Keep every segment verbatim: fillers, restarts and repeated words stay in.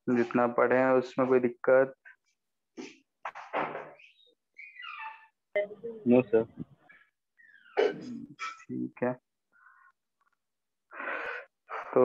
जितना पढ़े हैं उसमें कोई दिक्कत? No sir. ठीक है, तो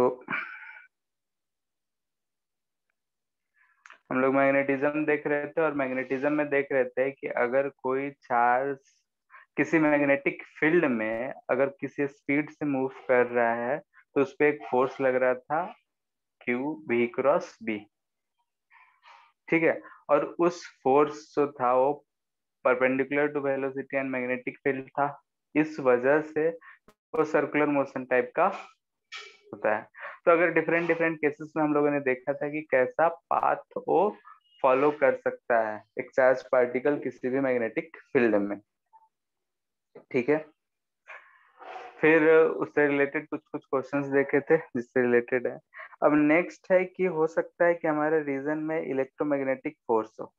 हम लोग मैग्नेटिज्म देख रहे थे, और मैग्नेटिज्म में देख रहे थे कि अगर कोई चार्ज किसी मैग्नेटिक फील्ड में अगर किसी स्पीड से मूव कर रहा है तो उस पर एक फोर्स लग रहा था, क्यू बी क्रॉस बी। ठीक है, और उस फोर्स जो था वो perpendicular to velocity and magnetic field था। इस वजह से वो सर्कुलर मोशन टाइप का होता है। तो अगर डिफरेंट डिफरेंट केसेस में हम लोगों ने देखा था कि कैसा पाथ वो फॉलो कर सकता है एक चार्ज पार्टिकल किसी भी मैग्नेटिक फील्ड में। ठीक है, फिर उससे रिलेटेड कुछ कुछ क्वेश्चंस देखे थे जिससे रिलेटेड है। अब नेक्स्ट है कि हो सकता है कि हमारे रीजन में इलेक्ट्रोमैग्नेटिक फोर्स हो।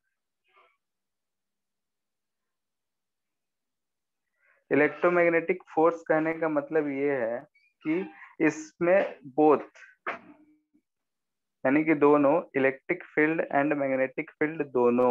इलेक्ट्रोमैग्नेटिक फोर्स कहने का मतलब ये है कि इसमें बोथ, यानी कि दोनों electric field and magnetic field दोनों।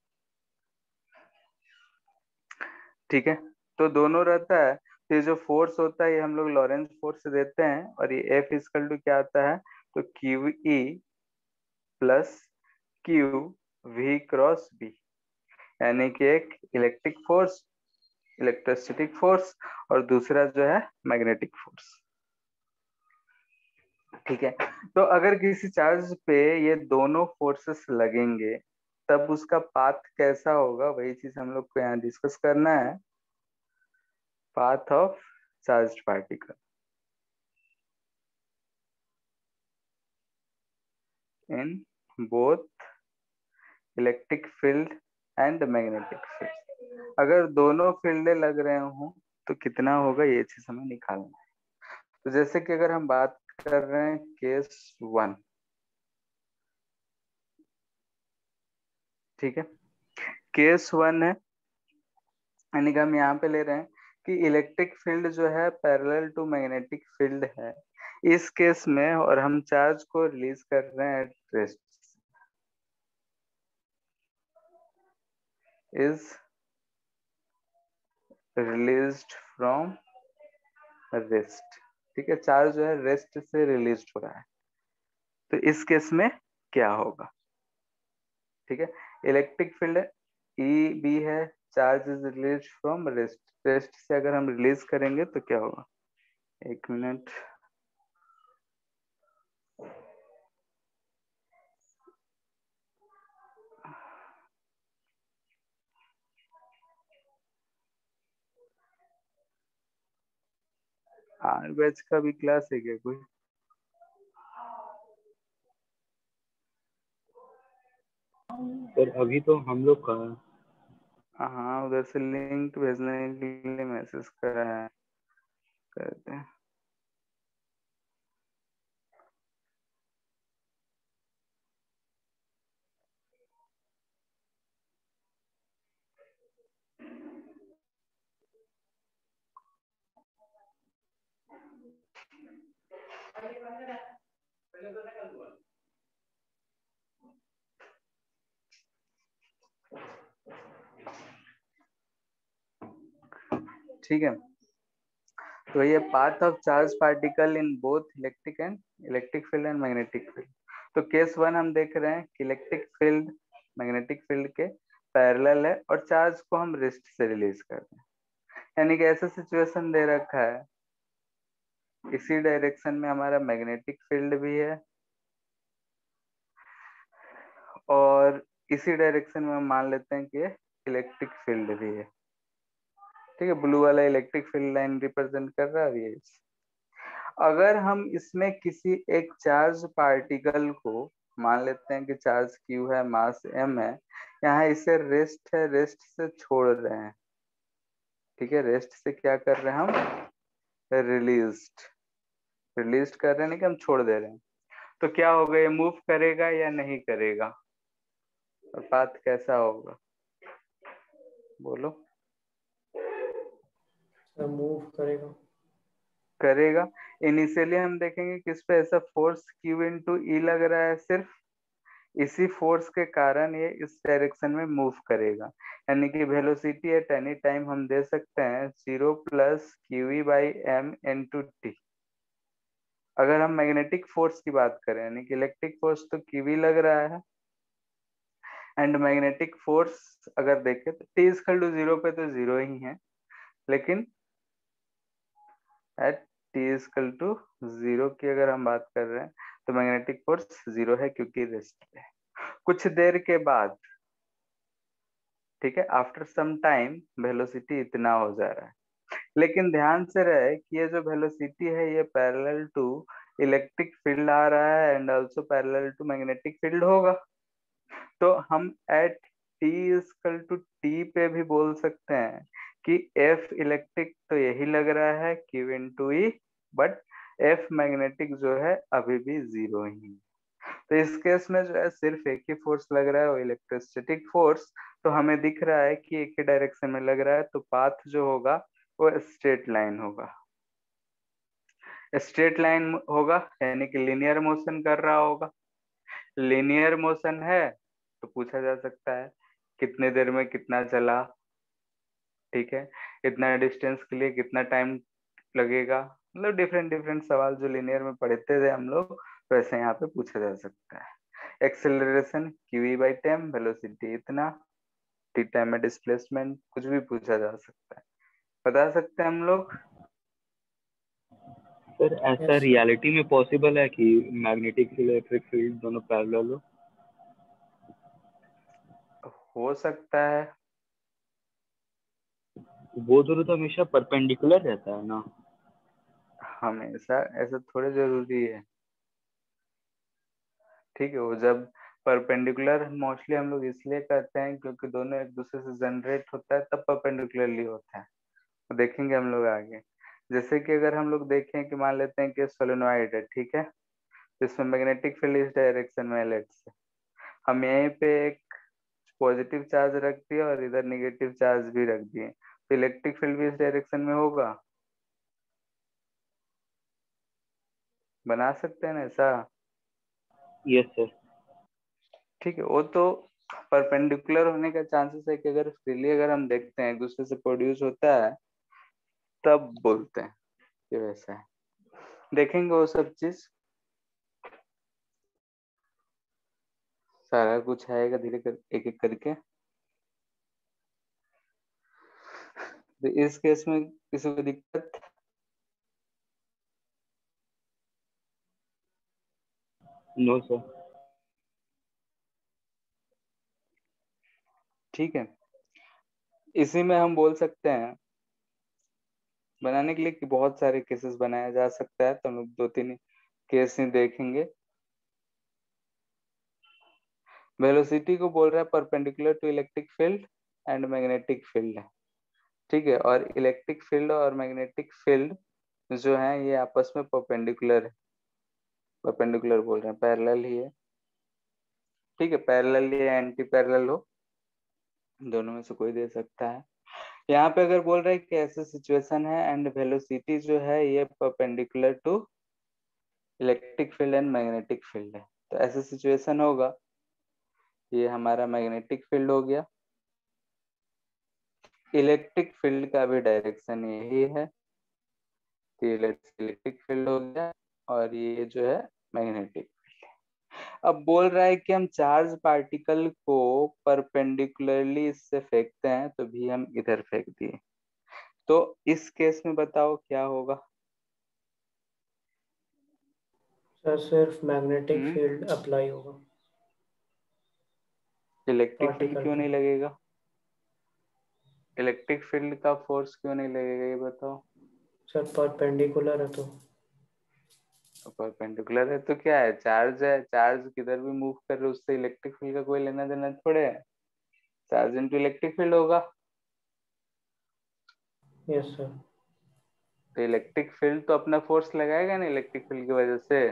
ठीक है, तो दोनों रहता है। तो ये जो फोर्स होता है ये हम लोग लॉरेंज फोर्स देते हैं, और ये एफ इक्वल टू क्या आता है, तो Q E plus Q V cross B, यानी कि एक इलेक्ट्रिक फोर्स, इलेक्ट्रोस्टैटिक फोर्स, और दूसरा जो है मैग्नेटिक फोर्स। ठीक है, तो अगर किसी चार्ज पे ये दोनों फोर्सेस लगेंगे तब उसका पाथ कैसा होगा, वही चीज हम लोग को यहाँ डिस्कस करना है। Path of charge particle in both electric field and magnetic field. अगर दोनों फील्डें लग रहे हो तो कितना होगा, ये चीज हमें निकालना है। तो जैसे कि अगर हम बात कर रहे हैं केस वन, ठीक है, केस वन है, यानी कि हम यहाँ पे ले रहे हैं कि इलेक्ट्रिक फील्ड जो है पैरेलल टू मैग्नेटिक फील्ड है इस केस में, और हम चार्ज को रिलीज कर रहे हैं at rest, is released from rest. ठीक है, चार्ज जो है रेस्ट से रिलीज हो रहा है, तो इस केस में क्या होगा। ठीक है, इलेक्ट्रिक फील्ड ई बी है, charge is release from rest, rest से अगर हम रिलीज करेंगे तो क्या होगा, एक मिनट। आर बैच का भी क्लास है क्या कोई? सर अभी तो हम लोग का हाँ, उधर से लिंक भेजने के लिए मैसेज करा है, करते हैं। ठीक है, तो ये path of charge particle in both electric and electric field and magnetic field. तो केस वन हम देख रहे हैं कि इलेक्ट्रिक फील्ड मैग्नेटिक फील्ड के पैरेलल है और चार्ज को हम रिस्ट से रिलीज कर रहे हैं, यानी कि ऐसा सिचुएशन दे रखा है, इसी डायरेक्शन में हमारा मैग्नेटिक फील्ड भी है और इसी डायरेक्शन में हम मान लेते हैं कि इलेक्ट्रिक फील्ड भी है। ठीक है, ब्लू वाला इलेक्ट्रिक फील्ड लाइन रिप्रेजेंट कर रहा है ये। अगर हम इसमें किसी एक चार्ज पार्टिकल को मान लेते हैं कि चार्ज क्यू है, मास एम है, यहाँ इसे रेस्ट है, रेस्ट से छोड़ रहे हैं। ठीक है, रेस्ट से क्या कर रहे हैं हम, रिलीज्ड, रिलीज कर रहे हैं, नहीं कि हम छोड़ दे रहे हैं। तो क्या होगा, ये मूव करेगा या नहीं करेगा, और पाथ कैसा होगा, बोलो। मूव करेगा। करेगा। इनिशियली हम देखेंगे किस पे ऐसा फोर्स क्यू इंटू ई लग रहा है सिर्फ, इसी फोर्स के कारण ये इस डायरेक्शन में मूव करेगा। यानी कि वेलोसिटी एट एनी टाइम हम दे सकते हैं zero plus Q by M into T. अगर हम मैग्नेटिक फोर्स की बात करें, यानी कि इलेक्ट्रिक फोर्स तो क्यू लग रहा है, एंड मैग्नेटिक फोर्स अगर देखें तो टी इक्वल टू जीरो पे तो जीरो ही है, लेकिन at T equal to zero की अगर हम बात कर रहे हैं तो मैग्नेटिक फोर्स जीरो है क्योंकि रेस्ट पे है। कुछ देर के बाद, ठीक है, आफ्टर सम टाइम वेलोसिटी इतना हो जा रहा है, लेकिन ध्यान से रहे कि ये जो वेलोसिटी है ये पैरेलल टू इलेक्ट्रिक फील्ड आ रहा है and also parallel to magnetic field होगा। तो हम at T equal to T पे भी बोल सकते हैं कि एफ इलेक्ट्रिक तो यही लग रहा है Q into E, but F magnetic जो है अभी भी जीरो ही है। तो इस केस में जो है सिर्फ एक ही फोर्स लग रहा है, वो इलेक्ट्रोस्टैटिक फोर्स। तो हमें दिख रहा है कि एक ही डायरेक्शन में लग रहा है, तो पाथ जो होगा वो स्ट्रेट लाइन होगा। स्ट्रेट लाइन होगा यानी कि लीनियर मोशन कर रहा होगा। लीनियर मोशन है तो पूछा जा सकता है कितने देर में कितना चला, ठीक है, इतना डिस्टेंस के लिए कितना टाइम लगेगा, मतलब डिफरेंट डिफरेंट सवाल जो लीनियर में पढ़ते थे हम लोग, वैसे यहाँ पे पूछा जा सकता है। Acceleration Q by time, velocity इतना, टी टाइम में डिस्प्लेसमेंट, कुछ भी पूछा जा सकता है, बता सकते हैं हम लोग। सर ऐसा यस सर। रियलिटी में पॉसिबल है कि मैग्नेटिक फील्ड इलेक्ट्रिक फील्ड दोनों पैरेलल हो? हो सकता है। वो दोनों तो हमेशा परपेंडिकुलर रहता है ना? हमेशा ऐसा थोड़े जरूरी है, ठीक है। वो जब परपेंडिकुलर मोस्टली हम लोग इसलिए कहते हैं क्योंकि दोनों एक दूसरे से जनरेट होता है, तब परपेंडिकुलरली होता है। तो देखेंगे हम लोग आगे। जैसे कि अगर हम लोग देखें कि मान लेते हैं कि सोलेनोइड है, ठीक है, जिसमें मैग्नेटिक फील्ड इस डायरेक्शन में, लेट्स से हम यहीं पे एक पॉजिटिव चार्ज रख दिए और इधर निगेटिव चार्ज भी रख दिए, तो इलेक्ट्रिक फील्ड भी इस डायरेक्शन में होगा। बना सकते हैं ना ऐसा? Yes sir. ठीक है, वो तो परपेंडिकुलर होने का चांसेस है कि अगर फ्रीली अगर हम देखते हैं एक दूसरे से प्रोड्यूस होता है, तब बोलते हैं कि वैसा है। देखेंगे वो सब चीज, सारा कुछ आएगा धीरे कर एक एक करके। तो इस केस में किसी को दिक्कत? No sir. ठीक है, इसी में हम बोल सकते हैं बनाने के लिए कि बहुत सारे केसेस बनाया जा सकता है, तो हम लोग दो तीन केस ही देखेंगे। वेलोसिटी को बोल रहा है perpendicular to electric field and magnetic field है, ठीक है, और इलेक्ट्रिक फील्ड और मैग्नेटिक फील्ड जो है ये आपस में परपेंडिकुलर है। परपेंडिकुलर बोल रहे हैं, पैरेलल ही है, ठीक है, पैरेलल या एंटी पैरेलल हो, दोनों में से कोई दे सकता है। यहाँ पे अगर बोल रहे हैं कि ऐसा सिचुएशन है एंड वेलोसिटी जो है ये perpendicular to electric field and magnetic field है, तो ऐसा सिचुएशन होगा, ये हमारा मैग्नेटिक फील्ड हो गया, इलेक्ट्रिक फील्ड का भी डायरेक्शन यही है, तो इलेक्ट्रिक फील्ड हो गया, और ये जो है मैग्नेटिक। अब बोल रहा है कि हम चार्ज पार्टिकल को परपेंडिकुलरली इससे फेंकते हैं, तो भी हम इधर फेंक दिए, तो इस केस में बताओ क्या होगा? सर सिर्फ मैग्नेटिक हम्म फील्ड अप्लाई होगा इलेक्ट्रिक फील्ड पार्टिकल क्यों पे। नहीं लगेगा? इलेक्ट्रिक फील्ड का फोर्स क्यों नहीं लगेगा ये बताओ? सर परपेंडिकुलर है तो। परपेंडिकुलर है तो क्या है, चार्ज है, चार्ज किधर भी मूव कर रहे उससे इलेक्ट्रिक फील्ड का कोई लेना देना थोड़े है, चार्ज इनटू इलेक्ट्रिक फील्ड होगा। Yes sir. तो इलेक्ट्रिक फील्ड तो अपना फोर्स लगाएगा ना इलेक्ट्रिक फील्ड की वजह से,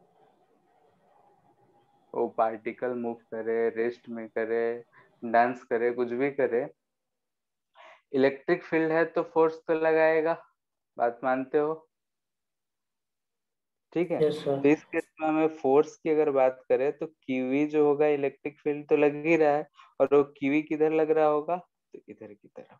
वो पार्टिकल मूव करे, रेस्ट में करे, डांस करे, कुछ भी करे, इलेक्ट्रिक फील्ड है तो फोर्स तो लगाएगा। बात मानते हो? ठीक है। यस तो सर। इस केस में हमें फोर्स की अगर बात करें तो क्यूई जो होगा, इलेक्ट्रिक फील्ड तो लग ही रहा है, और वो क्यूई किधर लग रहा होगा, तो इधर की तरफ।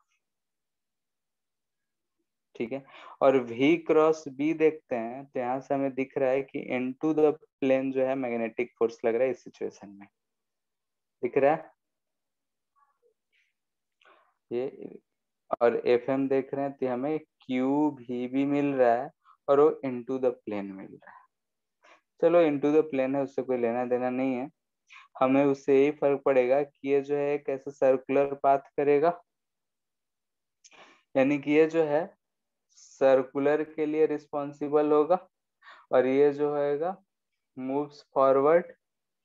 ठीक है। और V क्रॉस B देखते हैं तो यहाँ से हमें दिख रहा है कि इनटू द प्लेन जो है मैग्नेटिक फोर्स लग रहा है इस सिचुएशन में, दिख रहा है ये। और एफ एम देख रहे हैं तो हमें क्यू भी भी मिल रहा है, और वो इनटू द प्लेन मिल रहा है। चलो इनटू द प्लेन है, उससे कोई लेना देना नहीं है, हमें उससे यही फर्क पड़ेगा कि ये जो है कैसे सर्कुलर पाथ करेगा, यानी कि ये जो है सर्कुलर के लिए रिस्पॉन्सिबल होगा, और ये जो होगा मूव्स फॉरवर्ड।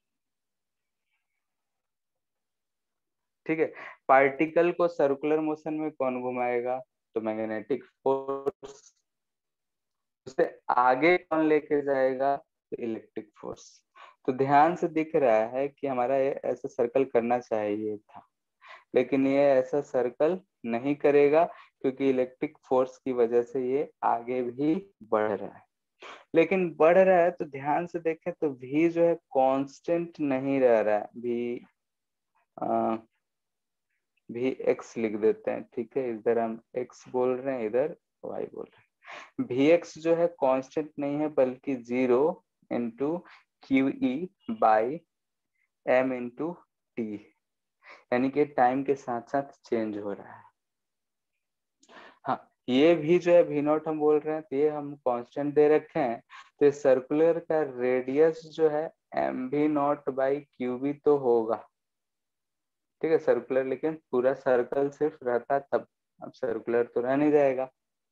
ठीक है। पार्टिकल को सर्कुलर मोशन में कौन घुमाएगा, तो मैग्नेटिक फोर्स। उसे आगे कौन लेके जाएगा, तो इलेक्ट्रिक फोर्स। तो ध्यान से दिख रहा है कि हमारा ये ऐसा सर्कल करना चाहिए था, लेकिन ये ऐसा सर्कल नहीं करेगा, क्योंकि इलेक्ट्रिक फोर्स की वजह से ये आगे भी बढ़ रहा है। लेकिन बढ़ रहा है तो ध्यान से देखें तो भी जो है कांस्टेंट नहीं रह रहा है, भी आ, भी एक्स लिख देते हैं। ठीक है, इधर हम एक्स बोल रहे हैं, इधर वाई बोल रहे हैं। भी एक्स जो है कांस्टेंट नहीं है, बल्कि zero into Q E by M into T, यानी कि टाइम के साथ साथ चेंज हो रहा है। हाँ, ये भी जो है भी नॉट हम बोल रहे हैं, तो ये हम कांस्टेंट दे रखे हैं, तो ये सर्कुलर का रेडियस जो है एम भी नॉट बाई क्यू भी तो होगा। ठीक है, सर्कुलर, लेकिन पूरा सर्कल सिर्फ रहता तब, अब सर्कुलर तो रह नहीं जाएगा।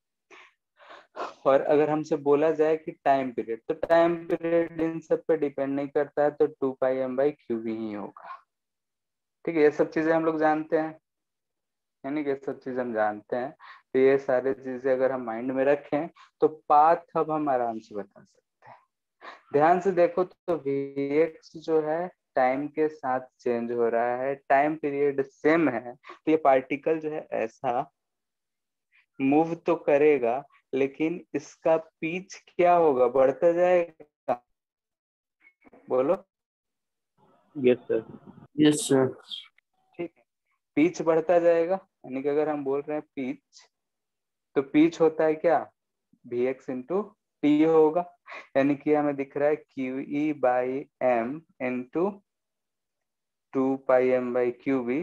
और अगर हमसे बोला जाए कि टाइम पीरियड, तो टाइम पीरियड इन सब पे डिपेंड नहीं करता है, तो two pi M by Q भी ही होगा। ठीक है, ये सब चीजें हम लोग जानते हैं, यानी कि ये सब चीज हम जानते हैं, तो ये सारी चीजें अगर हम माइंड में रखें तो पाथ अब हम आराम से बता सकते हैं। ध्यान से देखो तो Vx जो है टाइम के साथ चेंज हो रहा है, टाइम पीरियड सेम है, तो ये पार्टिकल जो है ऐसा मूव तो करेगा, लेकिन इसका पीच क्या होगा, बढ़ता जाएगा, बोलो। Yes sir. Yes sir. ठीक है, पीच बढ़ता जाएगा, यानी कि अगर हम बोल रहे हैं पीच, तो पीच होता है क्या, भी एक्स इंटू टी होगा, यानी कि हमें दिख रहा है Q E by M into two pi M by Q B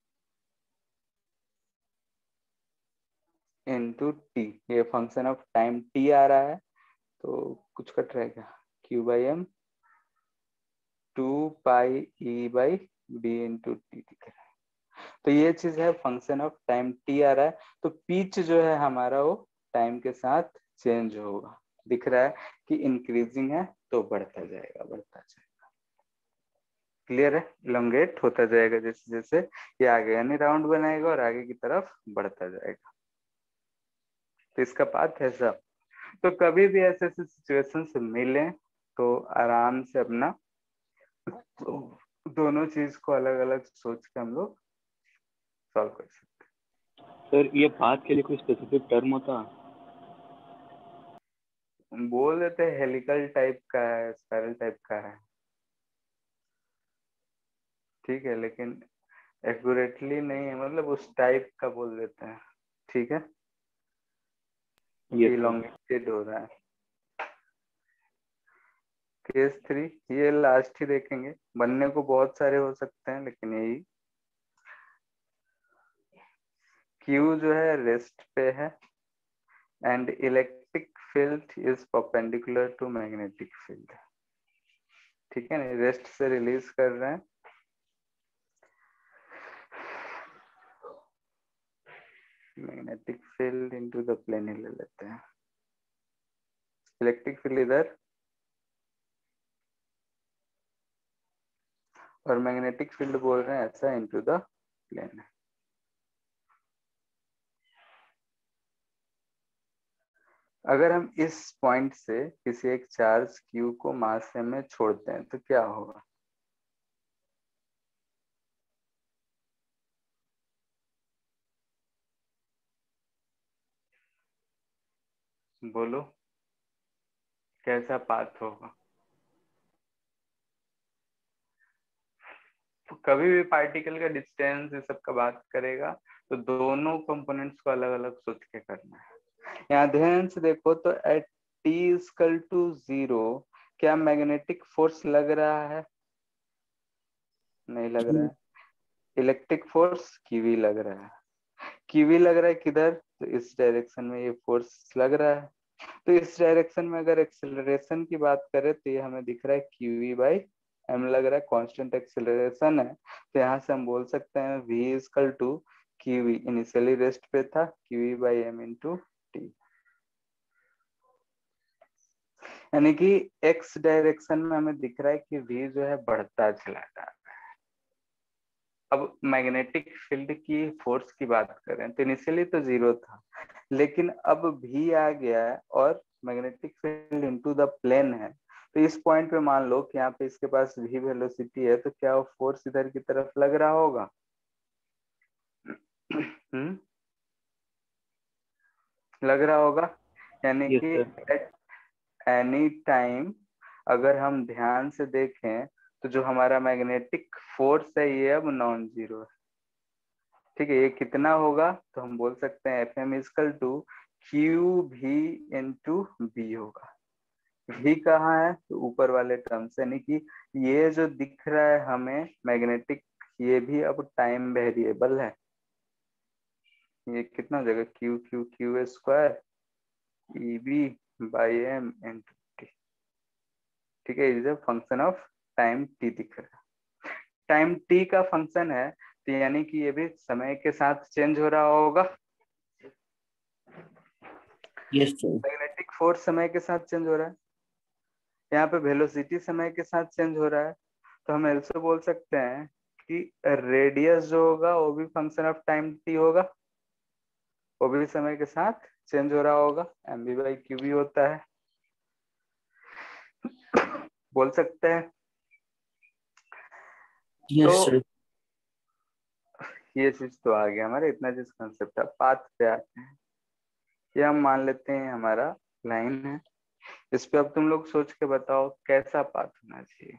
into T. ये फंक्शन ऑफ टाइम टी आ रहा है, तो कुछ कट रहेगा, Q by M two pi E by B into T दिख रहा है। तो ये चीज है फंक्शन ऑफ टाइम टी आ रहा है, तो पीच जो है हमारा वो टाइम के साथ चेंज होगा, दिख रहा है कि इंक्रीजिंग है, तो बढ़ता जाएगा बढ़ता जाएगा। क्लियर है, इलोंगेट होता जाएगा जैसे जैसे ये आगे, यानी राउंड बनाएगा और आगे की तरफ बढ़ता जाएगा। तो इसका पाथ है सब। तो कभी भी ऐसे ऐसे सिचुएशन से मिले तो आराम से अपना तो दोनों चीज को अलग अलग सोच के हम लोग सॉल्व कर सकते सर ये पाथ के लिए कोई स्पेसिफिक टर्म होता? हैं। बोल देते हैं हेलिकल टाइप का है, स्पाइरल टाइप का है, ठीक है, लेकिन एक्यूरेटली नहीं है, मतलब उस टाइप का बोल देते हैं। ठीक है, यस सर। इलोंगेटेड हो रहा है। केस थ्री, ये लास्ट ही देखेंगे, बनने को बहुत सारे हो सकते हैं, लेकिन यही क्यू जो है रेस्ट पे है, and electric field is perpendicular to magnetic field. ठीक है ना, रेस्ट से रिलीज कर रहे हैं, magnetic field into the plane ही ले लेते हैं, इलेक्ट्रिक फील्ड इधर और मैग्नेटिक फील्ड बोल रहे हैं ऐसा इनटू द प्लेन। अगर हम इस पॉइंट से किसी एक चार्ज क्यू को मास एम में छोड़ते हैं तो क्या होगा, बोलो कैसा पाथ होगा। तो कभी भी पार्टिकल का डिस्टेंस ये सब का बात करेगा तो दोनों कंपोनेंट्स को अलग अलग सोच के करना है। यहाँ ध्यान से देखो तो at T equal to zero क्या मैग्नेटिक फोर्स लग रहा है? नहीं लग रहा है। इलेक्ट्रिक फोर्स क्यूवी लग रहा है। क्यूवी लग रहा है किधर? तो इस डायरेक्शन में ये फोर्स लग रहा है। तो इस डायरेक्शन में अगर एक्सेलरेशन की बात करें तो ये हमें दिख रहा है क्यूवी बाई एम लग रहा है, कांस्टेंट एक्सेलरेशन है। तो यहाँ से हम बोल सकते हैं v equal to Q V, initially rest पे था, Q V by M into T. यानी कि x डायरेक्शन में हमें दिख रहा है कि v जो है बढ़ता चला जा रहा है। अब मैग्नेटिक फील्ड की फोर्स की बात करें तो इनिशियली तो जीरो था, लेकिन अब भी आ गया है और magnetic field into the plane है। तो इस पॉइंट पे मान लो कि यहाँ पे इसके पास भी वेलोसिटी है, तो क्या वो फोर्स इधर की तरफ लग रहा होगा? हम्म लग रहा होगा। यानी यस कि सर। एट एनी टाइम अगर हम ध्यान से देखें तो जो हमारा मैग्नेटिक फोर्स है ये अब नॉन जीरो है। ठीक है, ये कितना होगा? तो हम बोल सकते हैं F M equal to Q V into B होगा। भी कहाँ है? तो ऊपर वाले टर्म से, यानी कि ये जो दिख रहा है हमें मैग्नेटिक, ये भी अब टाइम वेरिएबल है। ये कितना हो जाएगा? Q Q Q square E B by M into T. ठीक है, is a function of time T दिख रहा है। टाइम टी का फंक्शन है तो यानी कि ये भी समय के साथ चेंज हो रहा होगा। Yes sir. मैग्नेटिक फोर्स समय के साथ चेंज हो रहा है, यहाँ पे वेलोसिटी समय के साथ चेंज हो रहा है। तो हम ऐसे बोल सकते हैं कि रेडियस जो होगा वो भी फंक्शन ऑफ टाइम टी होगा, वो भी समय के साथ चेंज हो रहा होगा, एम बी बाई क्यू भी होता है, बोल सकते हैं। यस तो सर। ये चीज तो आ गया हमारे, इतना चीज कंसेप्ट है। पाथ पे आते हैं, ये हम मान लेते हैं हमारा लाइन है। इस पे अब तुम लोग सोच के बताओ कैसा पाथ होना चाहिए।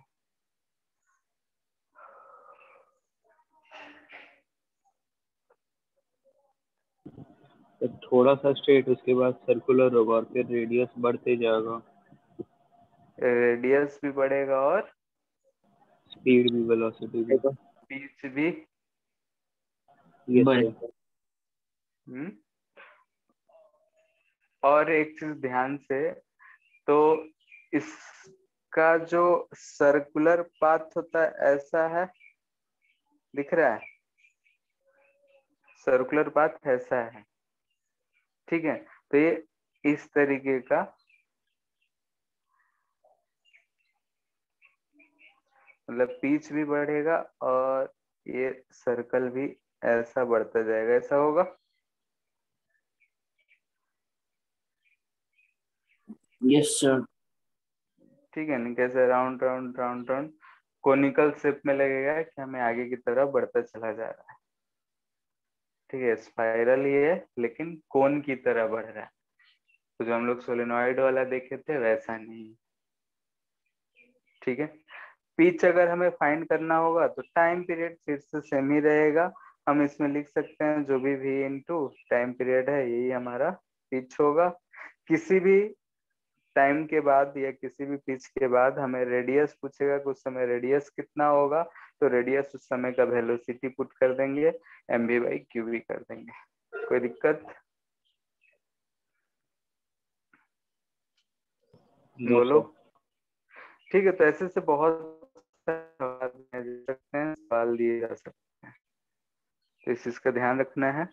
तो थोड़ा सा स्ट्रेट, उसके बाद सर्कुलर होगा और फिर रेडियस बढ़ते जाएगा। रेडियस भी बढ़ेगा और स्पीड भी, वेलोसिटी भी। पिच भी। Yes sir. हम्म और एक चीज ध्यान से, तो इसका जो सर्कुलर पाथ होता है ऐसा है, दिख रहा है? सर्कुलर पाथ ऐसा है। ठीक है, तो ये इस तरीके का, मतलब पिच भी बढ़ेगा और ये सर्कल भी ऐसा बढ़ता जाएगा, ऐसा होगा। Yes sir. ठीक है, नहीं कैसे round round round round conical shape में लगेगा कि हमें आगे की तरफ बढ़ता चला जा रहा है। ठीक है, स्पाइरल ही है लेकिन कोन की तरह बढ़ रहा है। तो जो हम लोग सोलेनॉइड वाला देखे थे वैसा नहीं। ठीक है, पिच अगर हमें फाइंड करना होगा तो टाइम पीरियड फिर से सेम ही रहेगा। हम इसमें लिख सकते हैं जो भी v इंटू टाइम पीरियड है यही हमारा पिच होगा। किसी भी टाइम के बाद या किसी भी पिच के बाद हमें रेडियस पूछेगा कि उस समय रेडियस कितना होगा, तो रेडियस उस समय का वेलोसिटी पुट कर देंगे, M B by Q B कर देंगे। कोई दिक्कत? नो बोलो। सर। ठीक है, तो ऐसे से बहुत सवाल दिए जा सकते हैं, सवाल दिए जा सकते हैं, तो इस चीज का ध्यान रखना है।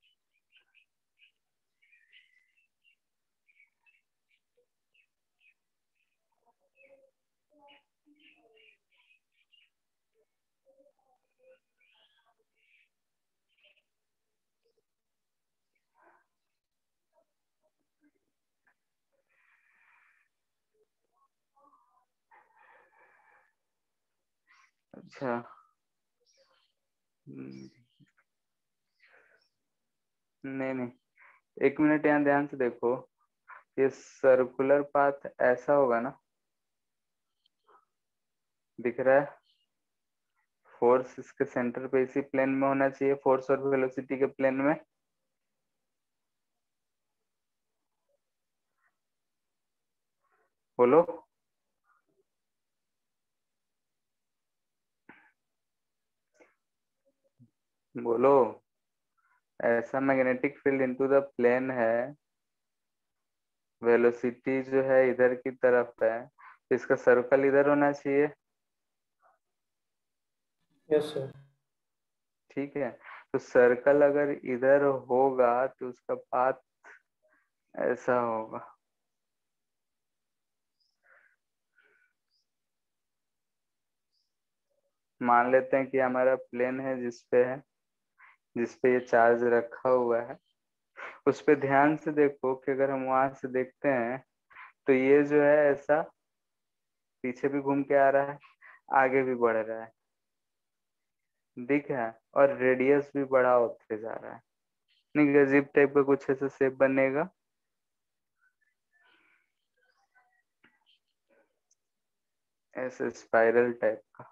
अच्छा, हम्म, नहीं नहीं, एक मिनट यहाँ ध्यान से देखो। ये सर्कुलर पाथ ऐसा होगा ना, दिख रहा है? फोर्स इसके सेंटर पे इसी प्लेन में होना चाहिए, फोर्स और वेलोसिटी के प्लेन में। बोलो। बोलो। ऐसा magnetic field into the plane है, वेलोसिटी जो है इधर की तरफ है, तो इसका सर्कल इधर होना चाहिए। Yes sir. ठीक है, तो सर्कल अगर इधर होगा तो उसका पाथ ऐसा होगा। मान लेते हैं कि हमारा प्लेन है जिसपे है जिसपे ये चार्ज रखा हुआ है, उस पे ध्यान से देखो कि अगर हम वहां से देखते हैं तो ये जो है ऐसा पीछे भी घूम के आ रहा है, आगे भी बढ़ रहा है, दिख रहा है, और रेडियस भी बड़ा होते जा रहा है। नहीं, अजीब टाइप का कुछ ऐसा शेप बनेगा। ऐसे स्पाइरल टाइप का।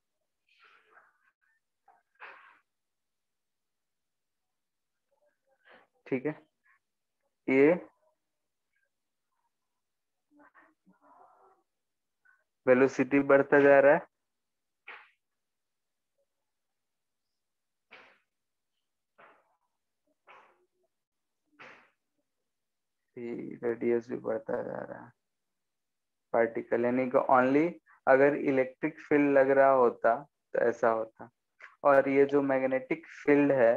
ठीक है, ये वेलोसिटी बढ़ता जा रहा है, रेडियस भी बढ़ता जा रहा है पार्टिकल, यानी कि ओनली अगर इलेक्ट्रिक फील्ड लग रहा होता तो ऐसा होता, और ये जो मैग्नेटिक फील्ड है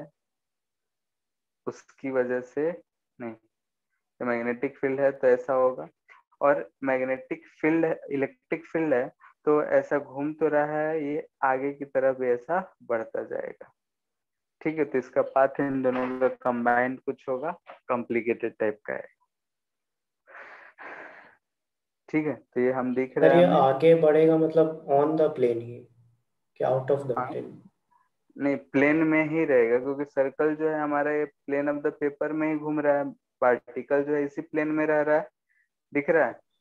उसकी वजह से नहीं, तो मैग्नेटिक फील्ड है तो ऐसा होगा, और मैग्नेटिक फील्ड इलेक्ट्रिक फील्ड है तो ऐसा घूम तो रहा है, ये आगे की तरफ ऐसा बढ़ता जाएगा। ठीक है, तो इसका पाथ इन दोनों का कंबाइंड कुछ होगा, कॉम्प्लिकेटेड टाइप का है। ठीक है, तो ये हम दिख रहा सर है ये हमें। आगे बढ़ेगा मतलब ऑन द प्लेन ही, क्या आउट ऑफ द हाँ, प्लेन? नहीं प्लेन में ही रहेगा, क्योंकि सर्कल जो है हमारा ये प्लेन ऑफ द पेपर में ही घूम रहा है, पार्टिकल जो है इसी प्लेन में रह रहा है, दिख रहा है,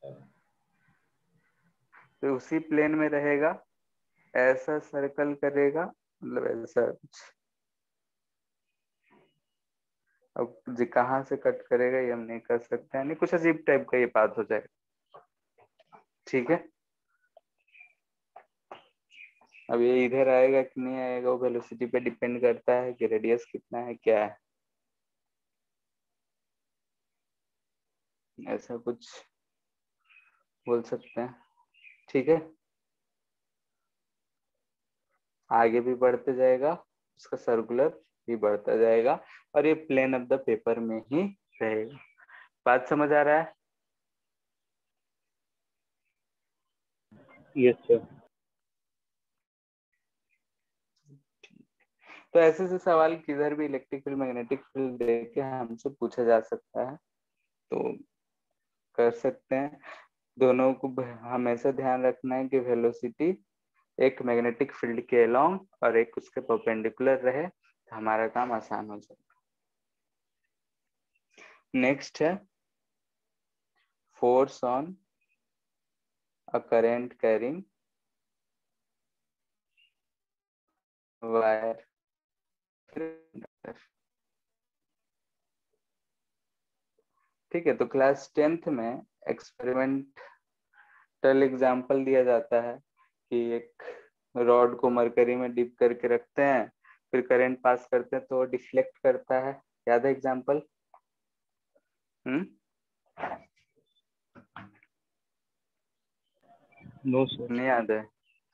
तो उसी प्लेन में रहेगा, ऐसा सर्कल करेगा, मतलब ऐसा कुछ। अब जी कहाँ से कट करेगा ये हम नहीं कर सकते हैं, नहीं कुछ अजीब टाइप का ये बात हो जाएगा। ठीक है, अब ये इधर आएगा कि नहीं आएगा वो वेलोसिटी पे डिपेंड करता है कि रेडियस कितना है क्या है, ऐसा कुछ बोल सकते हैं। ठीक है, आगे भी बढ़ते जाएगा, उसका सर्कुलर भी बढ़ता जाएगा, और ये प्लेन ऑफ द पेपर में ही रहेगा। बात समझ आ रहा है? Yes sir. तो ऐसे से सवाल किधर भी इलेक्ट्रिक फील्ड मैग्नेटिक फील्ड देके हमसे पूछा जा सकता है, तो कर सकते हैं। दोनों को हमेशा ध्यान रखना है कि वेलोसिटी एक मैग्नेटिक फील्ड के अलोंग और एक उसके परपेंडिकुलर रहे, तो हमारा काम आसान हो जाएगा। नेक्स्ट है force on a current carrying wire. ठीक है, तो क्लास टेंथ में एक्सपेरिमेंटल एग्जांपल दिया जाता है कि एक रॉड को मरकरी में डिप करके रखते हैं, फिर करंट पास करते हैं तो डिफ्लेक्ट करता है। याद है एग्जांपल? हम्म नो सर। नहीं याद है?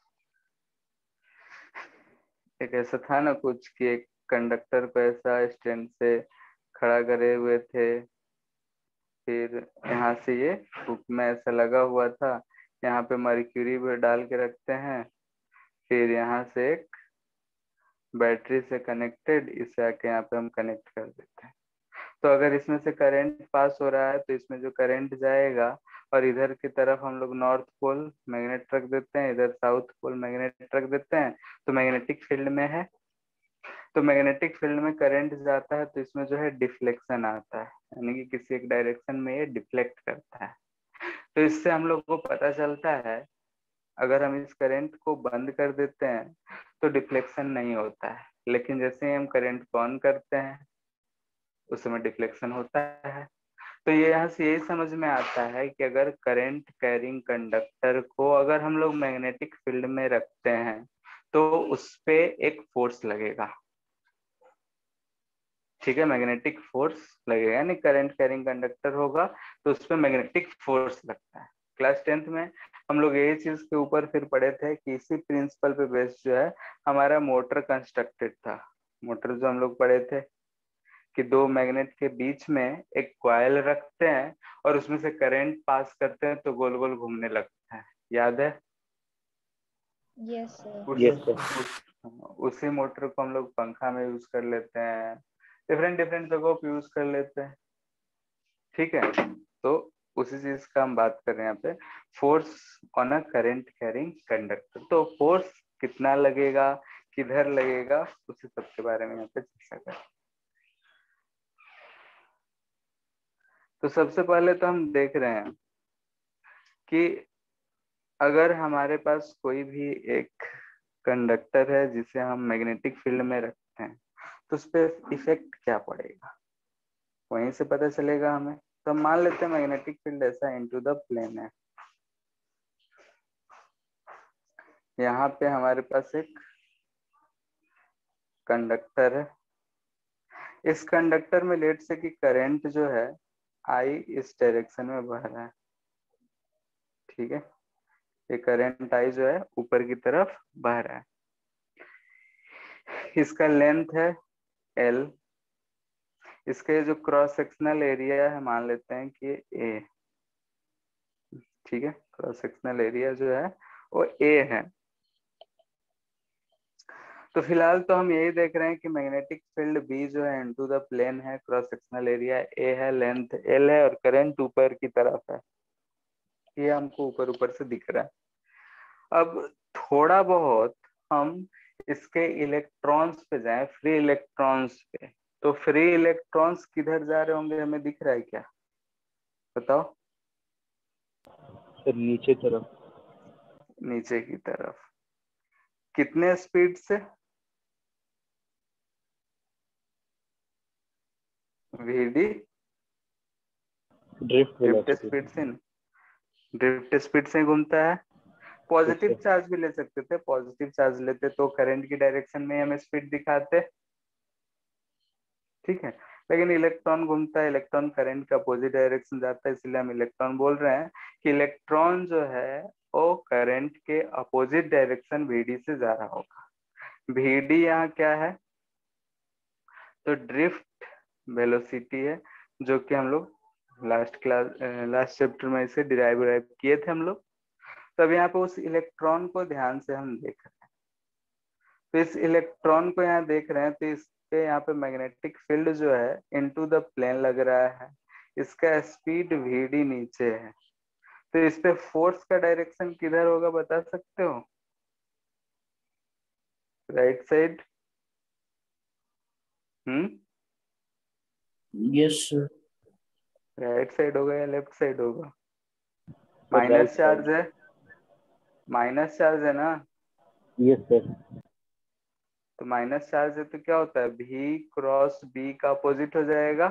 एक ऐसा था ना कुछ कि एक कंडक्टर को ऐसा स्टैंड से खड़ा करे हुए थे, फिर यहाँ से ये हुक में ऐसा लगा हुआ था, यहाँ पे मर्क्यूरी भी डाल के रखते हैं, फिर यहाँ से एक बैटरी से कनेक्टेड इसे आके यहाँ पे हम कनेक्ट कर देते हैं। तो अगर इसमें से करंट पास हो रहा है तो इसमें जो करंट जाएगा, और इधर की तरफ हम लोग नॉर्थ पोल मैग्नेट रख देते हैं, इधर साउथ पोल मैग्नेट रख देते हैं, तो मैग्नेटिक फील्ड में है तो मैग्नेटिक फील्ड में करंट जाता है तो इसमें जो है डिफ्लेक्शन आता है, यानी कि किसी एक डायरेक्शन में ये डिफ्लेक्ट करता है। तो इससे हम लोग को पता चलता है अगर हम इस करंट को बंद कर देते हैं तो डिफ्लेक्शन नहीं होता है, लेकिन जैसे ही हम करंट को ऑन करते हैं उस समय डिफ्लेक्शन होता है। तो ये यहाँ से यही समझ में आता है कि अगर करंट कैरिंग कंडक्टर को अगर हम लोग मैग्नेटिक फील्ड में रखते हैं तो उस पे एक फोर्स लगेगा। ठीक है, मैग्नेटिक फोर्स लगेगा, यानी करंट कैरिंग कंडक्टर होगा तो उस पर मैग्नेटिक फोर्स लगता है। क्लास टेंथ में हम लोग यही चीज के ऊपर फिर पढ़े थे कि इसी प्रिंसिपल पे बेस्ड जो है हमारा मोटर कंस्ट्रक्टेड था। मोटर जो हम लोग पढ़े थे कि दो मैग्नेट के बीच में एक कॉइल रखते हैं और उसमें से करंट पास करते हैं तो गोल गोल घूमने लगता है, याद है? Yes sir. उस, यस सर। उस, उसी मोटर को हम लोग पंखा में यूज कर लेते हैं, डिफरेंट डिफरेंट जगहों पे यूज कर लेते हैं। ठीक है, तो उसी चीज का हम बात कर रहे हैं यहाँ पे, force on a current carrying conductor. तो फोर्स कितना लगेगा, किधर लगेगा, उसी सब के बारे में यहाँ पे चर्चा करें। तो सबसे पहले तो हम देख रहे हैं कि अगर हमारे पास कोई भी एक कंडक्टर है जिसे हम मैग्नेटिक फील्ड में रखते हैं तो उस पर इफेक्ट क्या पड़ेगा वहीं से पता चलेगा हमें। तो हम मान लेते हैं मैग्नेटिक फील्ड ऐसा इनटू द प्लेन है। यहाँ पे हमारे पास एक कंडक्टर है, इस कंडक्टर में लेट से कि करंट जो है आई इस डायरेक्शन में बह रहा है। ठीक है, ये करंट आई जो है ऊपर की तरफ बह रहा है, इसका लेंथ है एल, इसके जो क्रॉस सेक्शनल एरिया है मान लेते हैं कि ए। ठीक है, क्रॉस सेक्शनल एरिया जो है वो ए है। तो फिलहाल तो हम यही देख रहे हैं कि मैग्नेटिक फील्ड बी जो है इनटू द प्लेन है, क्रॉस सेक्शनल एरिया ए है, लेंथ एल है और करंट ऊपर की तरफ है, ये हमको ऊपर ऊपर से दिख रहा है। अब थोड़ा बहुत हम इसके इलेक्ट्रॉन्स पे जाएं, फ्री इलेक्ट्रॉन्स पे, तो फ्री इलेक्ट्रॉन्स किधर जा रहे होंगे हमें दिख रहा है क्या, बताओ? सर नीचे तरफ। नीचे की तरफ। कितने स्पीड से? V D drift drift velocity. Speed से, ड्रिफ्ट स्पीड से घूमता है। पॉजिटिव चार्ज भी ले सकते थे, पॉजिटिव चार्ज लेते तो करंट की डायरेक्शन में हमें स्पीड दिखाते। ठीक है, लेकिन इलेक्ट्रॉन घूमता है, इलेक्ट्रॉन करंट का अपोजिट डायरेक्शन जाता है, इसलिए हम इलेक्ट्रॉन बोल रहे हैं कि इलेक्ट्रॉन जो है वो करंट के अपोजिट डायरेक्शन वीडी से जा रहा होगा। वीडी यहाँ क्या है, तो ड्रिफ्ट वेलोसिटी है, जो कि हम लोग लास्ट क्लास लास्ट चैप्टर में इसे डिराइव डिराइव किए थे हम लोग। तब यहाँ पे उस इलेक्ट्रॉन को ध्यान से हम देख रहे हैं, तो इस इलेक्ट्रॉन को यहाँ देख रहे हैं, तो इस पे यहाँ पे मैग्नेटिक फील्ड जो है इनटू द प्लेन लग रहा है, इसका स्पीड वीडी नीचे है, तो इस पे फोर्स का डायरेक्शन किधर होगा बता सकते हो? Right side. Hmm yes sir. Right side होगा या लेफ्ट साइड होगा? Sir right minus charge side. है, माइनस चार्ज है ना, यस सर। तो माइनस चार्ज है तो क्या होता है, भी क्रॉस बी का अपोजिट हो जाएगा,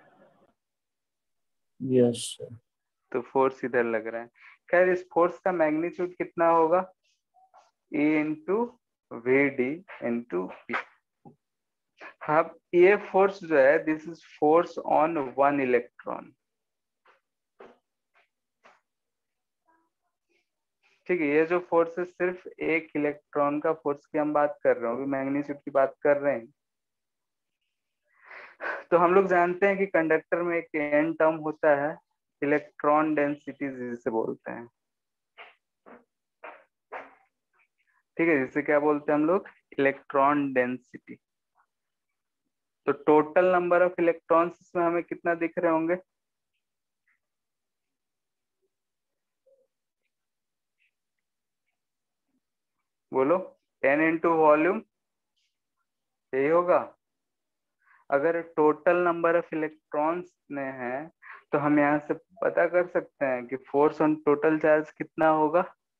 यस सर। तो फोर्स इधर लग रहा है। खैर इस फोर्स का मैग्नीट्यूड कितना होगा, E into V D into P. अब ये फोर्स जो है this is force on one electron. ठीक है, ये जो फोर्स है सिर्फ एक इलेक्ट्रॉन का फोर्स की हम बात कर रहे हैं, अभी मैग्नीट्यूड की बात कर रहे हैं। तो हम लोग जानते हैं कि कंडक्टर में एक एन टर्म होता है, इलेक्ट्रॉन डेंसिटी जिसे बोलते हैं। ठीक है, जिसे क्या बोलते हैं हम लोग, इलेक्ट्रॉन डेंसिटी। तो टोटल नंबर ऑफ इलेक्ट्रॉन्स इसमें हमें कितना दिख रहे होंगे, बोलो? टेन इंटू वॉल्यूम यही होगा। अगर टोटल नंबर ऑफ इलेक्ट्रॉन्स में है तो हम यहाँ से पता कर सकते हैं कि फोर्स ऑन टोटल चार्ज कितना होगा।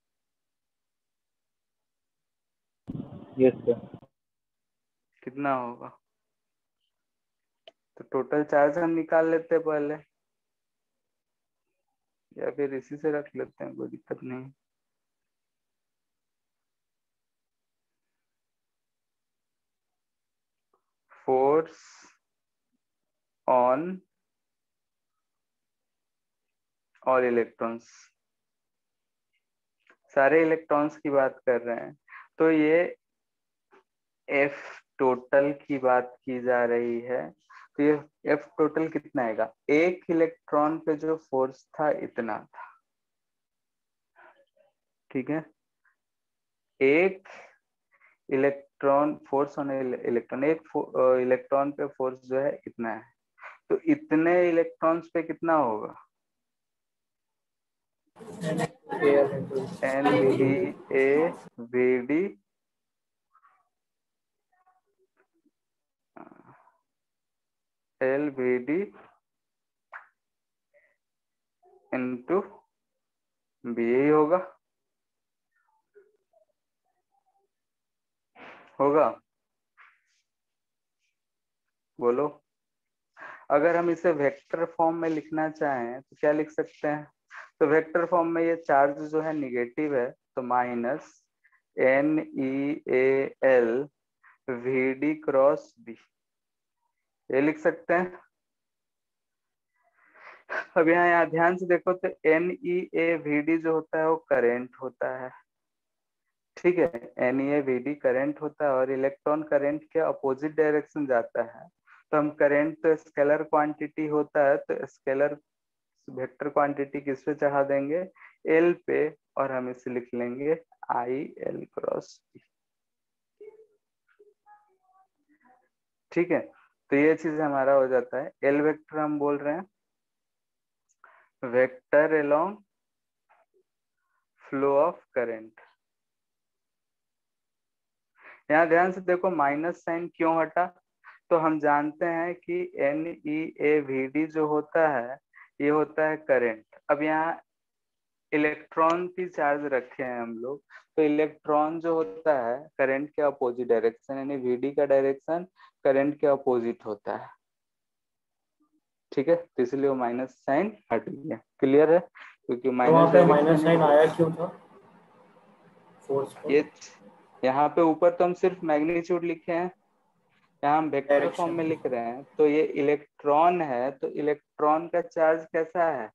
Yes sir. कितना होगा? तो टोटल चार्ज हम निकाल लेते हैं पहले, या फिर इसी से रख लेते हैं, कोई दिक्कत नहीं। फोर्स ऑन ऑल इलेक्ट्रॉन्स, सारे इलेक्ट्रॉन्स की बात कर रहे हैं, तो ये एफ टोटल की बात की जा रही है। तो ये एफ टोटल कितना आएगा? एक इलेक्ट्रॉन पे जो फोर्स था इतना था, ठीक है। एक इलेक्ट्रॉन फोर्स ऑन इलेक्ट्रॉन, एक इलेक्ट्रॉन पे फोर्स जो है इतना है, तो इतने इलेक्ट्रॉन्स पे कितना होगा? N E A V D L V D into B, यही होगा होगा बोलो। अगर हम इसे वेक्टर फॉर्म में लिखना चाहें तो क्या लिख सकते हैं? तो वेक्टर फॉर्म में ये चार्ज जो है निगेटिव है, तो minus N E A L V D cross B, ये लिख सकते हैं। अब यहाँ यहाँ ध्यान से देखो तो N E A V D जो होता है वो करंट होता है, ठीक है। N E A V D current होता है और इलेक्ट्रॉन करंट के अपोजिट डायरेक्शन जाता है। तो हम करंट तो स्केलर क्वांटिटी होता है, तो स्केलर वेक्टर क्वांटिटी किस पे चढ़ा देंगे? एल पे, और हम इसे लिख लेंगे आई एल क्रॉस बी, ठीक है। तो ये चीज हमारा हो जाता है। एल वेक्टर हम बोल रहे हैं vector along flow of current. यहाँ ध्यान से देखो माइनस साइन क्यों हटा? तो हम जानते हैं कि N E A V D जो होता है ये होता है करंट। अब यहाँ इलेक्ट्रॉन की चार्ज रखे हैं हम लोग, तो इलेक्ट्रॉन जो होता है करंट के अपोजिट डायरेक्शन, यानी वीडी का डायरेक्शन करंट के अपोजिट होता है, ठीक है। तो इसलिए वो माइनस साइन हट गया। क्लियर है? क्योंकि माइनस पे माइनस साइन आया क्यों था फोर्स पर? ये यहाँ पे ऊपर तो हम सिर्फ मैग्नीट्यूड लिखे हैं, यहाँ हम वेक्टर फॉर्म में लिख रहे हैं। तो ये इलेक्ट्रॉन है, तो इलेक्ट्रॉन का चार्ज कैसा है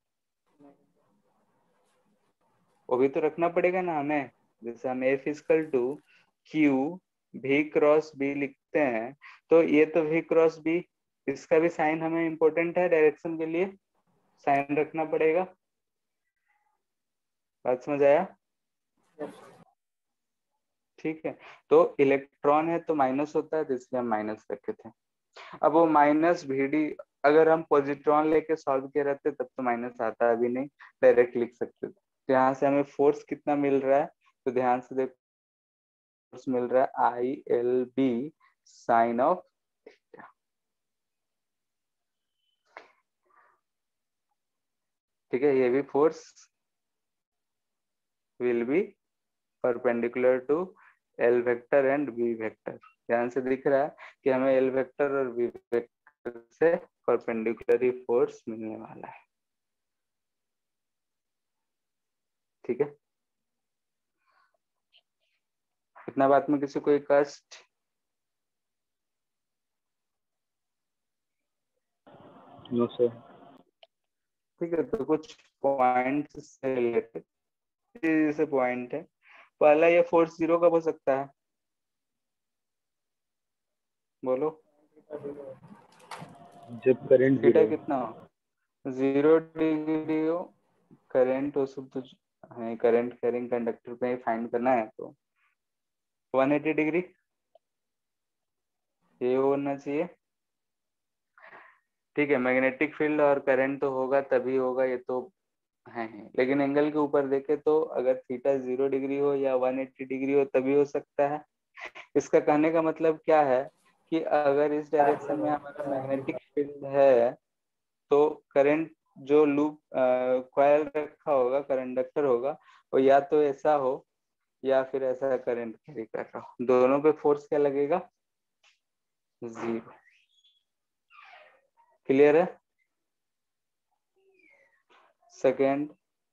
वो भी तो रखना पड़ेगा ना हमें। जैसे हम F equal to Q V cross B लिखते हैं, तो ये तो भी क्रॉस बी, इसका भी साइन हमें इम्पोर्टेंट है, डायरेक्शन के लिए साइन रखना पड़ेगा। बात समझ आया? ठीक है। तो इलेक्ट्रॉन है तो माइनस होता है, तो इसलिए हम माइनस रखे थे। अब वो माइनस वीडी अगर हम पॉजिट्रॉन लेके सॉल्व किए रहते तब तो माइनस आता भी नहीं, डायरेक्ट लिख सकते थे। तो यहाँ से हमें फोर्स कितना मिल रहा है? तो ध्यान से देखो, फोर्स मिल रहा है I L B sine of theta, ठीक है। ये भी force will be perpendicular to L vector and B vector. ध्यान से दिख रहा है कि हमें एल वेक्टर और बी वेक्टर से परपेंडिकुलर ही फोर्स मिलने वाला है, ठीक है। इतना बात में किसी कोई कष्ट? No sir. ठीक है। तो कुछ पॉइंट से रिलेटेड जैसे पॉइंट है, पहला ये फोर्स जीरो कब हो सकता है बोलो? जब करंट थीटा जीरो। कितना हो? जीरो डिग्री हो, करंट हो सब तो हमें करंट कैरिंग कंडक्टर पे ही फाइंड करना है, तो वन एटी डिग्री ये होना चाहिए, ठीक है। मैग्नेटिक फील्ड और करंट तो होगा तभी होगा, ये तो है, है। लेकिन एंगल के ऊपर देखे तो अगर थीटा जीरो डिग्री हो या वन एटी डिग्री हो तभी हो सकता है। इसका कहने का मतलब क्या है कि अगर इस डायरेक्शन में हमारा मैग्नेटिक फील्ड है तो करंट जो लूप कॉइल रखा होगा, कंडक्टर होगा, वो या तो ऐसा हो या फिर ऐसा करंट कैरी कर रहा हो, दोनों पे फोर्स क्या लगेगा? जीरो। क्लियर है? सेकेंड,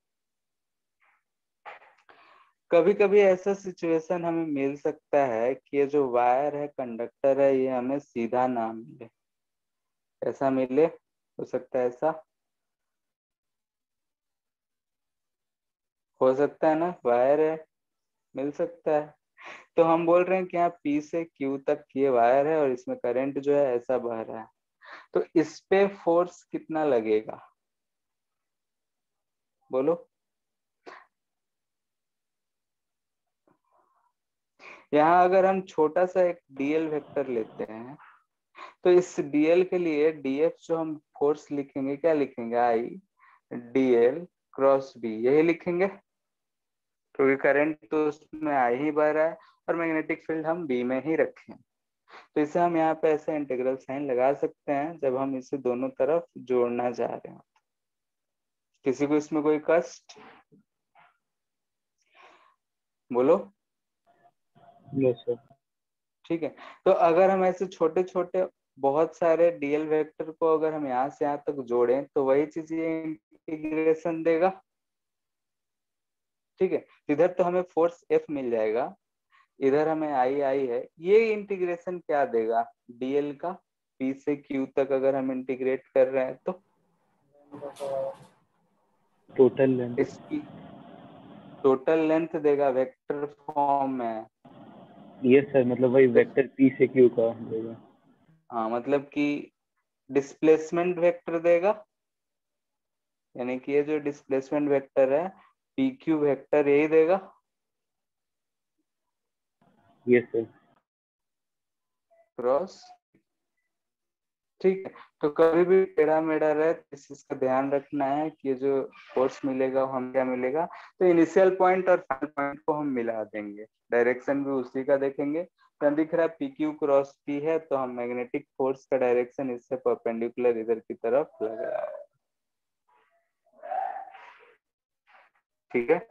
कभी कभी ऐसा सिचुएशन हमें मिल सकता है कि ये जो वायर है, कंडक्टर है, ये हमें सीधा ना मिले, ऐसा मिले, हो सकता है ऐसा, हो सकता है ना, वायर है, मिल सकता है। तो हम बोल रहे हैं कि यहाँ P से Q तक ये वायर है और इसमें करंट जो है ऐसा बह रहा है, तो इस पे फोर्स कितना लगेगा? बोलो। यहाँ अगर हम छोटा सा एक डीएल वेक्टर लेते हैं तो इस डीएल के लिए डीएफ जो हम फोर्स लिखेंगे, क्या लिखेंगे? आई डीएल क्रॉस बी, यही लिखेंगे, क्योंकि करंट तो उसमें आई ही बह रहा है और मैग्नेटिक फील्ड हम बी में ही रखें। तो इसे हम यहाँ पे ऐसे इंटीग्रल साइन लगा सकते हैं जब हम इसे दोनों तरफ जोड़ना चाह रहे हो। किसी को इसमें कोई कष्ट? बोलो। Yes sir. ठीक है, तो अगर हम ऐसे छोटे छोटे बहुत सारे डीएल वेक्टर को अगर हम यहाँ से यहाँ तक जोड़ें तो वही चीज ये इंटीग्रेशन देगा। ठीक है, इधर तो हमें फोर्स एफ मिल जाएगा, इधर हमें आई आई है, ये इंटीग्रेशन क्या देगा? डीएल का पी से क्यू तक अगर हम इंटीग्रेट कर रहे हैं तो टोटल लेंथ। इसकी टोटल लेंथ देगा वेक्टर फॉर्म में। यस सर, मतलब वही वेक्टर पी से क्यू का देगा। हाँ, मतलब कि डिस्प्लेसमेंट वेक्टर देगा, यानी कि ये जो डिस्प्लेसमेंट वेक्टर है पी क्यू वेक्टर यही देगा। Yes sir. क्रॉस। ठीक है, तो कभी भी टेढ़ा मेढ़ा रहे तो इस चीज का ध्यान रखना है कि ये जो फोर्स मिलेगा वो हम क्या मिलेगा, तो इनिशियल पॉइंट और फाइनल पॉइंट को हम मिला देंगे, डायरेक्शन भी उसी का देखेंगे। तो दिख रहा है पी क्यू क्रॉस पी है, तो हम मैग्नेटिक फोर्स का डायरेक्शन इससे परपेंडिकुलर इधर की तरफ लग रहा है। ठीक है,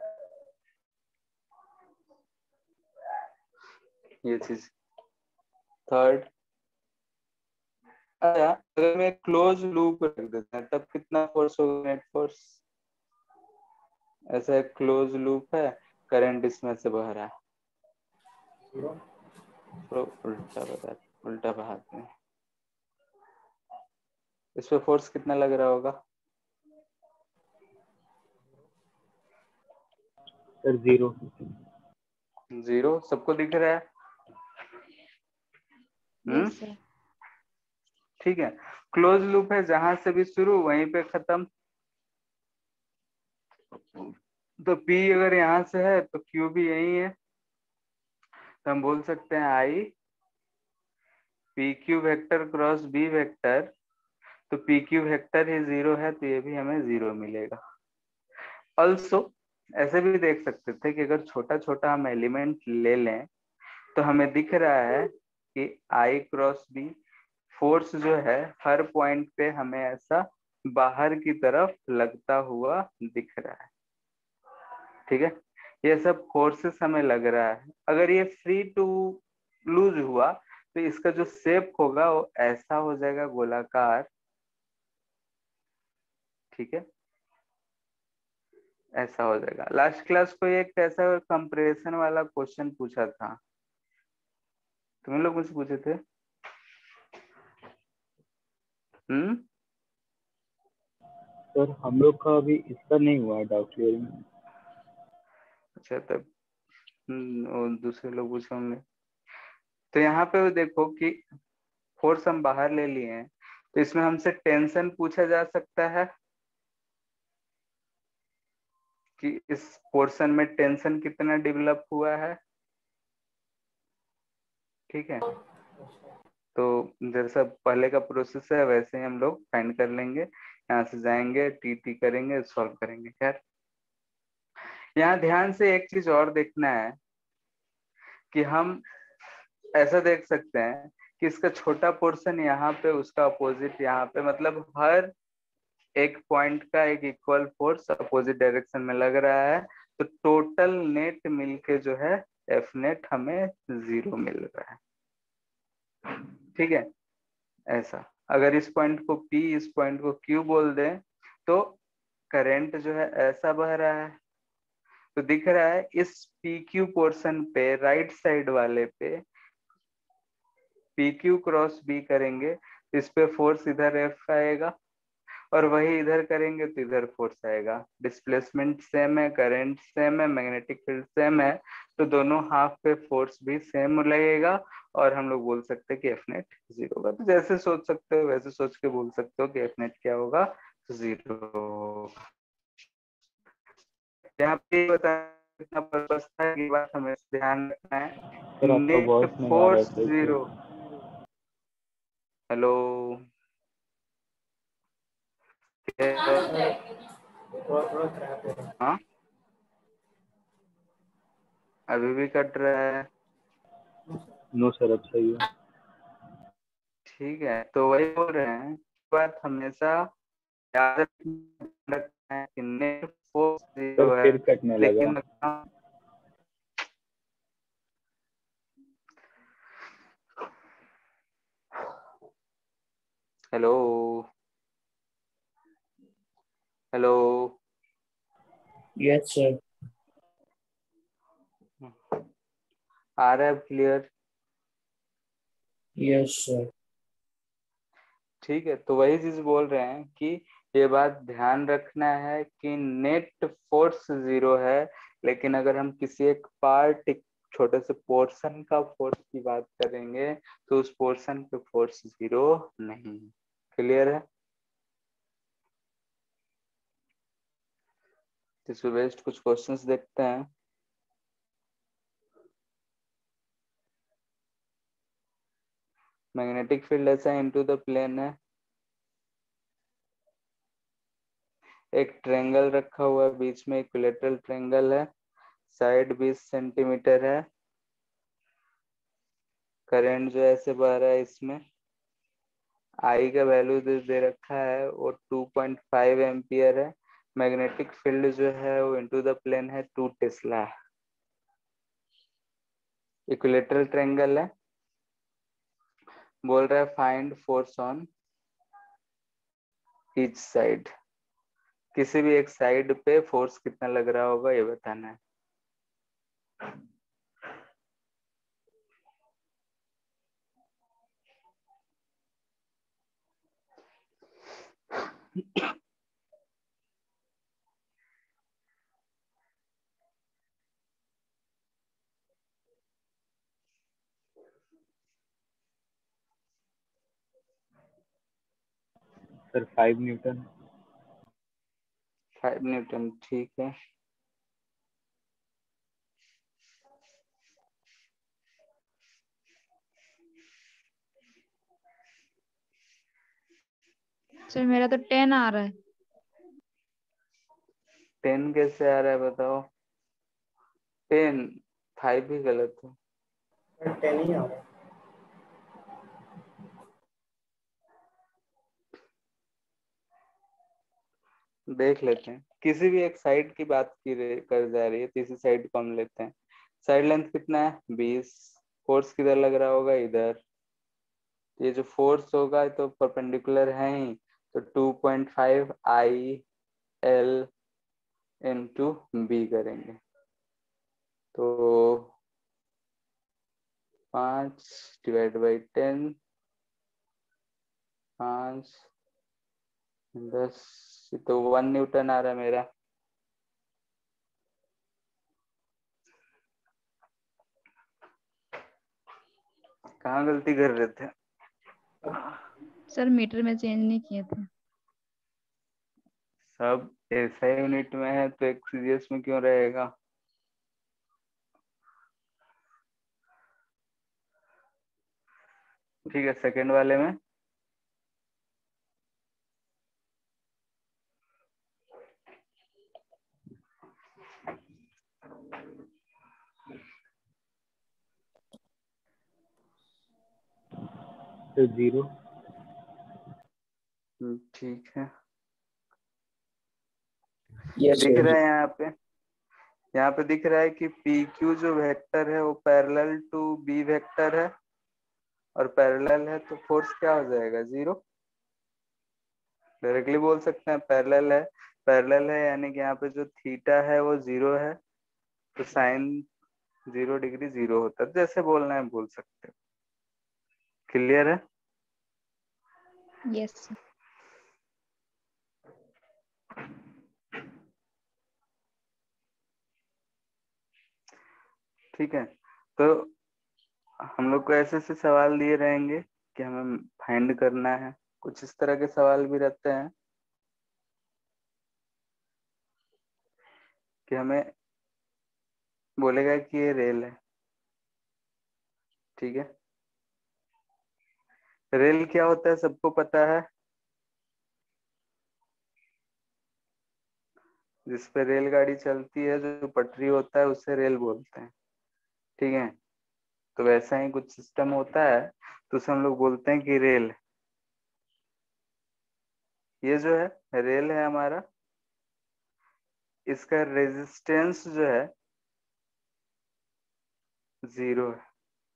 ये चीज। थर्ड, अच्छा अगर मैं क्लोज लूप रख देता है तब कितना फोर्स होगा? Net force. ऐसा एक क्लोज लूप है, करंट इसमें से बह रहा है, तो उल्टा बता उल्टा बहाते हैं, इस पे फोर्स कितना लग रहा होगा? Sir zero. जीरो। सबको दिख रहा है? हम्म, Yes, sir. ठीक है, क्लोज लूप है, जहां से भी शुरू वहीं पे खत्म। तो P अगर यहाँ से है तो Q भी यही है, तो हम बोल सकते हैं I P Q vector cross B vector, तो पी क्यू वेक्टर ही जीरो है तो ये भी हमें जीरो मिलेगा। ऑल्सो ऐसे भी देख सकते थे कि अगर छोटा छोटा हम एलिमेंट ले लें तो हमें दिख रहा है कि आई क्रॉस बी फोर्स जो है हर पॉइंट पे हमें ऐसा बाहर की तरफ लगता हुआ दिख रहा है। ठीक है, ये सब फोर्सेस हमें लग रहा है। अगर ये फ्री टू लूज हुआ तो इसका जो शेप होगा वो ऐसा हो जाएगा, गोलाकार। ठीक है, ऐसा हो जाएगा। लास्ट क्लास को एक ऐसा कंप्रेशन वाला क्वेश्चन पूछा था, तुम लोग मुझसे पूछे थे। हम्म, सर हम लोग का अभी इसका नहीं हुआ डाउट क्लियरिंग। अच्छा तब हम्म, दूसरे लोग पूछे होंगे। तो यहाँ पे देखो कि फोर्स हम बाहर ले लिए हैं, तो इसमें हमसे टेंशन पूछा जा सकता है कि इस पोर्शन में टेंशन कितना डेवलप हुआ है। ठीक है, तो जैसा पहले का प्रोसेस है वैसे ही हम लोग फाइंड कर लेंगे, यहाँ से जाएंगे टी टी करेंगे, सॉल्व करेंगे। खैर, यहाँ ध्यान से एक चीज और देखना है कि हम ऐसा देख सकते हैं कि इसका छोटा पोर्शन यहाँ पे, उसका अपोजिट यहाँ पे, मतलब हर एक पॉइंट का एक इक्वल फोर्स अपोजिट डायरेक्शन में लग रहा है, तो टोटल नेट मिलके जो है एफ नेट हमें जीरो मिल रहा है। ठीक है, ऐसा। अगर इस पॉइंट को P, इस पॉइंट को Q बोल दें, तो करंट जो है ऐसा बह रहा है, तो दिख रहा है इस पी क्यू पोर्शन पे, राइट साइड वाले पे पी क्यू क्रॉस बी करेंगे, इस पे फोर्स इधर एफ आएगा, और वही इधर करेंगे तो इधर फोर्स आएगा। डिस्प्लेसमेंट सेम है, करंट सेम है, मैग्नेटिक फील्ड सेम है, तो दोनों हाफ पे फोर्स भी सेम लगेगा, और हम लोग बोल सकते हैं कि एफ नेट जीरो होगा। तो जैसे सोच सकते हो वैसे सोच के बोल सकते हो कि एफ नेट क्या होगा, जीरो। यहाँ पे बताना पर्पस था, ये बात हमें ध्यान रखना है। Net force zero. हेलो, हाँ अभी भी कट रहा है? नो सर, अब सही है। ठीक है, तो वही बोल रहे हैं, बात हमेशा याद रखना है कि नेट फोर्स जीरो सर है, फिर कटने लगा। लेकिन हेलो हेलो, यस सर। आ रहा है क्लियर? Yes sir. ठीक है, तो वही चीज बोल रहे हैं कि ये बात ध्यान रखना है कि नेट फोर्स जीरो है, लेकिन अगर हम किसी एक पार्ट, एक छोटे से पोर्शन का फोर्स की बात करेंगे, तो उस पोर्शन पे फोर्स जीरो नहीं। क्लियर है? तो बेस्ट कुछ क्वेश्चंस देखते हैं। मैग्नेटिक फील्ड ऐसा इनटू द प्लेन है, एक ट्रेंगल रखा हुआ है, बीच में इक्विलेटरल ट्रेंगल है, साइड बीस सेंटीमीटर है, करंट जो ऐसे बह रहा है, इसमें आई का वैल्यू दे, दे रखा है वो टू पॉइंट फाइव एम्पियर है, मैग्नेटिक फील्ड जो है वो इनटू द प्लेन है टू टेस्ला, इक्विलेटरल ट्रेंगल है, बोल रहा है find force on each side, किसी भी एक साइड पे फोर्स कितना लग रहा होगा ये बताना है। Sir five newton. Five newton, ठीक है। सर मेरा तो टेन आ रहा है। टेन कैसे आ रहा है बताओ? टेन, फाइव भी गलत है। टेन ही आ रहा है। देख लेते हैं, किसी भी एक साइड की बात की रे- कर जा रही है, तो इसी साइड को हम लेते हैं। साइड लेंथ कितना है? बीस। फोर्स किधर लग रहा होगा? इधर। ये जो फोर्स होगा तो परपेंडिकुलर है ही, तो two point five I L into B करेंगे, तो पांच डिवाइड बाई टेन, पांच दस, तो वन न्यूटन आ रहा है मेरा। कहाँ गलती कर रहे थे? सर मीटर में चेंज नहीं किए थे। सब ऐसा यूनिट में है तो एक सीरियस में क्यों रहेगा? ठीक है, सेकंड वाले में तो जीरो। ठीक है, यस दिख सर। रहा है यहाँ पे, यहाँ पे दिख रहा है कि पी क्यू जो वेक्टर है वो पैरेलल टू बी वेक्टर है, और पैरेलल है तो फोर्स क्या हो जाएगा, जीरो। डायरेक्टली बोल सकते हैं पैरेलल है, पैरेलल है यानी कि यहाँ पे जो थीटा है वो जीरो है, तो साइन जीरो डिग्री जीरो होता है, जैसे बोलना है बोल सकते हो। क्लियर है? Yes sir. ठीक है, तो हम लोग को ऐसे ऐसे सवाल दिए रहेंगे कि हमें फाइंड करना है, कुछ इस तरह के सवाल भी रहते हैं कि हमें बोलेगा कि ये रेल है, ठीक है। रेल क्या होता है सबको पता है, जिस पे रेलगाड़ी चलती है, जो पटरी होता है उसे रेल बोलते हैं, ठीक है। तो वैसा ही कुछ सिस्टम होता है, तो उसे हम लोग बोलते हैं कि रेल। ये जो है रेल है हमारा, इसका रेजिस्टेंस जो है जीरो है।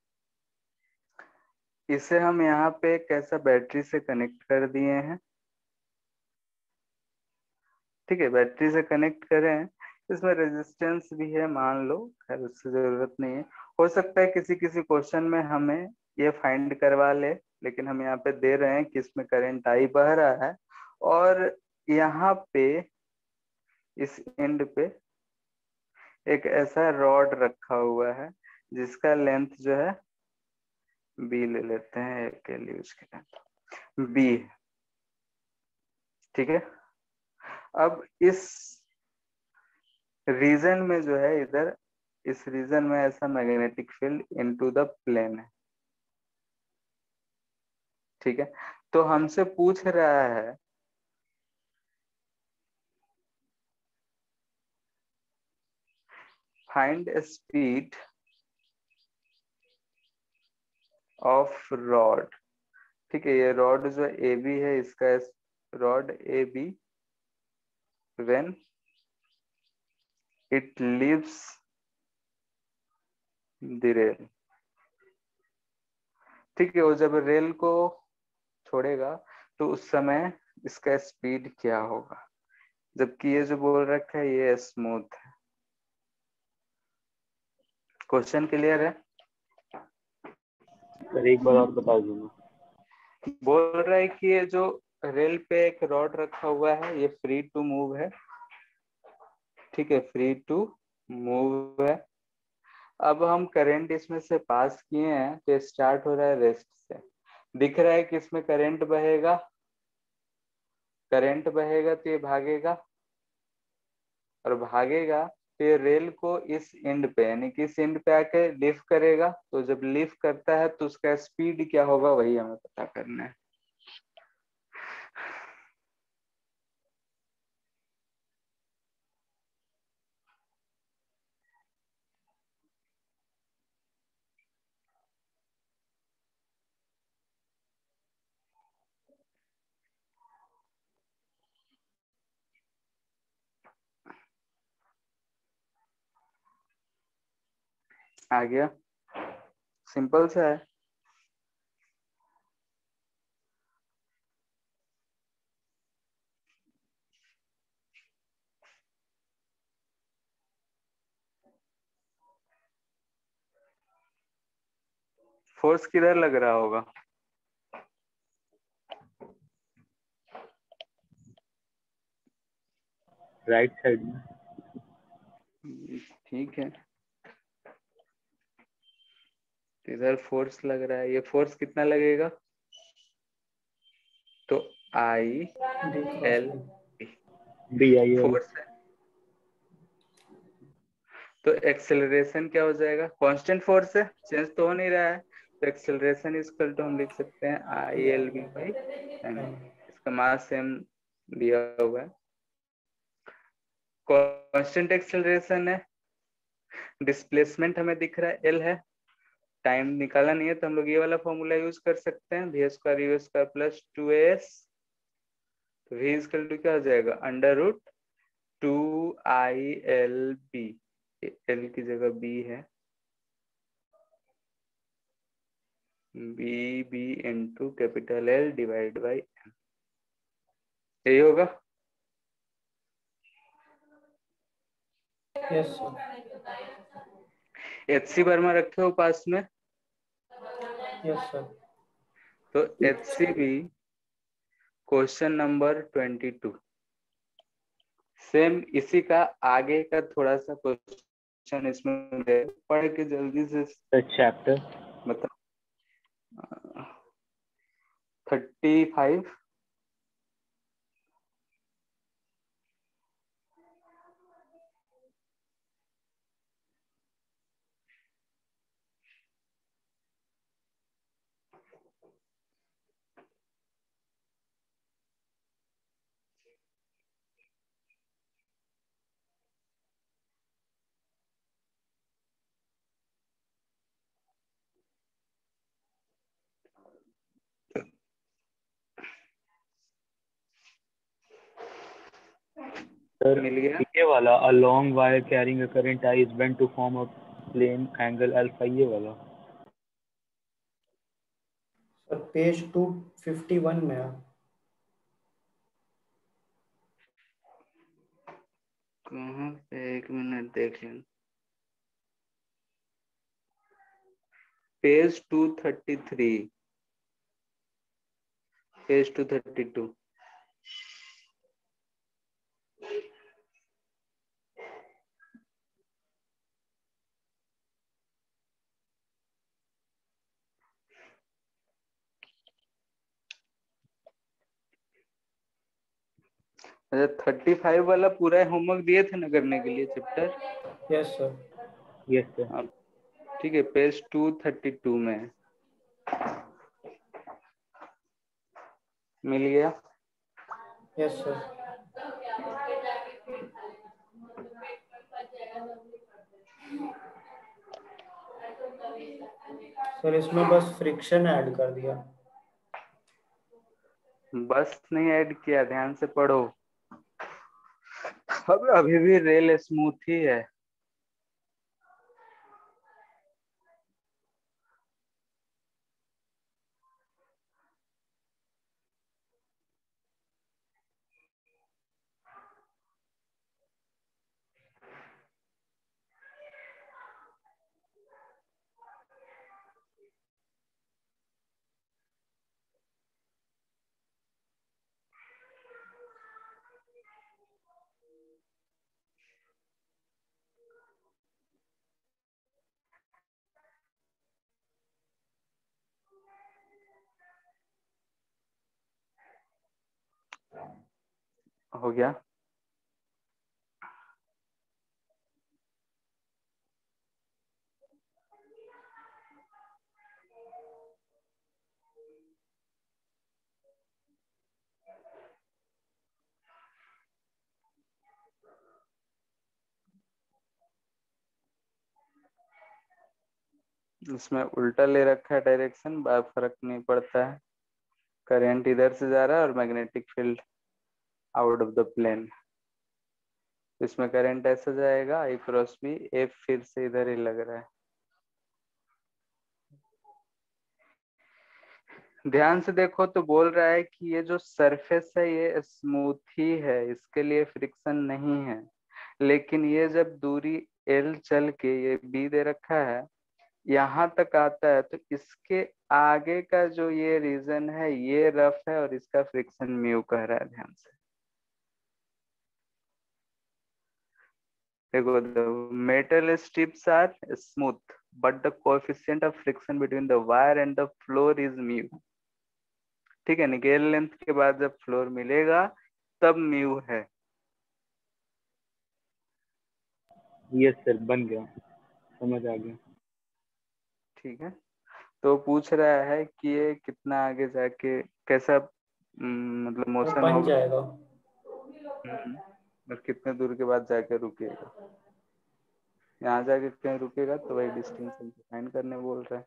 इसे हम यहाँ पे कैसा बैटरी से कनेक्ट कर दिए हैं, ठीक है, बैटरी से कनेक्ट करें, इसमें रेजिस्टेंस भी है मान लो, खैर उससे जरूरत नहीं है। हो सकता है किसी किसी क्वेश्चन में हमें ये फाइंड करवा ले, लेकिन हम यहाँ पे दे रहे हैं कि इसमें करंट आई बह रहा है, और यहाँ पे इस एंड पे एक ऐसा रॉड रखा हुआ है जिसका लेंथ जो है बी ले लेते हैं के लिए, उसके लिए बी, ठीक है। अब इस रीजन में जो है, इधर इस रीजन में ऐसा magnetic field into the plane है, ठीक है। तो हमसे पूछ रहा है फाइंड स्पीड ऑफ रॉड, ठीक है। ये रॉड जो ए बी है, इसका rod A B when it leaves the rail, ठीक है। वो जब रेल को छोड़ेगा तो उस समय इसका स्पीड क्या होगा, जबकि ये जो बोल रखा है ये स्मूथ है। क्वेश्चन क्लियर है? सर एक बार और बता दूंगा। बोल रहा है कि ये जो रेल पे एक रॉड रखा हुआ है, ये फ्री टू मूव है, ठीक है, फ्री टू मूव है। अब हम करंट इसमें से पास किए हैं, तो स्टार्ट हो रहा है रेस्ट से, दिख रहा है कि इसमें करंट बहेगा, करंट बहेगा तो ये भागेगा, और भागेगा तो ये रेल को इस एंड पे यानी कि इस एंड पे आके लिफ्ट करेगा, तो जब लिफ्ट करता है तो उसका स्पीड क्या होगा वही हमें पता करना है। आ गया, सिंपल सा है। फोर्स किधर लग रहा होगा, राइट साइड में। ठीक है, इधर फोर्स लग रहा है, ये फोर्स कितना लगेगा, तो I L D I L. Force है, तो एक्सेलरेशन क्या हो जाएगा, कांस्टेंट फोर्स है, चेंज तो हो नहीं रहा है, तो एक्सेलरेशन इक्वल टू हम लिख सकते हैं I L B by M, इसका मास सेम दिया हुआ है, कांस्टेंट एक्सेलरेशन है, डिस्प्लेसमेंट हमें दिख रहा है एल है, टाइम निकाला नहीं है तो हम लोग ये वाला फॉर्मूला यूज कर सकते हैं, V square U square plus two S. तो वी इक्वल टू क्या हो जाएगा, under root two I L B, L की जगह बी है, B B into capital L divide by M, यही होगा। Yes sir. H C Verma रखे हो पास में, यस सर। तो H C B question number twenty two, same इसी का आगे का थोड़ा सा क्वेश्चन इसमें पढ़ के जल्दी से चैप्टर मतलब थर्टी फाइव। सर मिल गया। ये वाला a long wire carrying a current I is bent to form a plane angle alpha, ये वाला sir page two fifty one में है। कहाँ पे, एक मिनट देख लें, page two thirty three, page two thirty two. अच्छा, थर्टी फाइव वाला पूरा होमवर्क दिए थे ना करने के लिए chapter. Yes sir. Yes sir. अब ठीक है, पेज टू थर्टी टू में मिल गया। Yes sir. सर इसमें बस फ्रिक्शन ऐड कर दिया। बस नहीं ऐड किया, ध्यान से पढ़ो। अब अभी भी रेल स्मूथ ही है। हो गया। इसमें उल्टा ले रखा है डायरेक्शन, फर्क नहीं पड़ता है। करंट इधर से जा रहा है और magnetic field out of the plane. इसमें करंट ऐसा जाएगा, आई क्रॉस बी, एफ फिर से इधर ही लग रहा है। ध्यान से देखो तो बोल रहा है कि ये जो सरफेस है ये स्मूथ ही है, इसके लिए फ्रिक्शन नहीं है। लेकिन ये जब दूरी एल चल के ये बी दे रखा है यहाँ तक आता है, तो इसके आगे का जो ये रीजन है ये रफ है और इसका फ्रिक्शन म्यू कह रहा है। ध्यान से देखो, the metal strips are smooth but the coefficient of friction between the wire and the floor is mu। ठीक है, निकेल लेंथ के बाद जब फ्लोर मिलेगा तब म्यू है। यस सर, बन गया, समझ आ गया। ठीक है, तो पूछ रहा है कि ये कितना आगे जाके कैसा हम्म, मतलब सर मोशन बन होगा। जाएगा। हम्म, और कितने दूर के बाद जाके रुकेगा। यहाँ जाके कहीं रुकेगा तो वही डिस्टेंस डिफाइन करने बोल रहा है।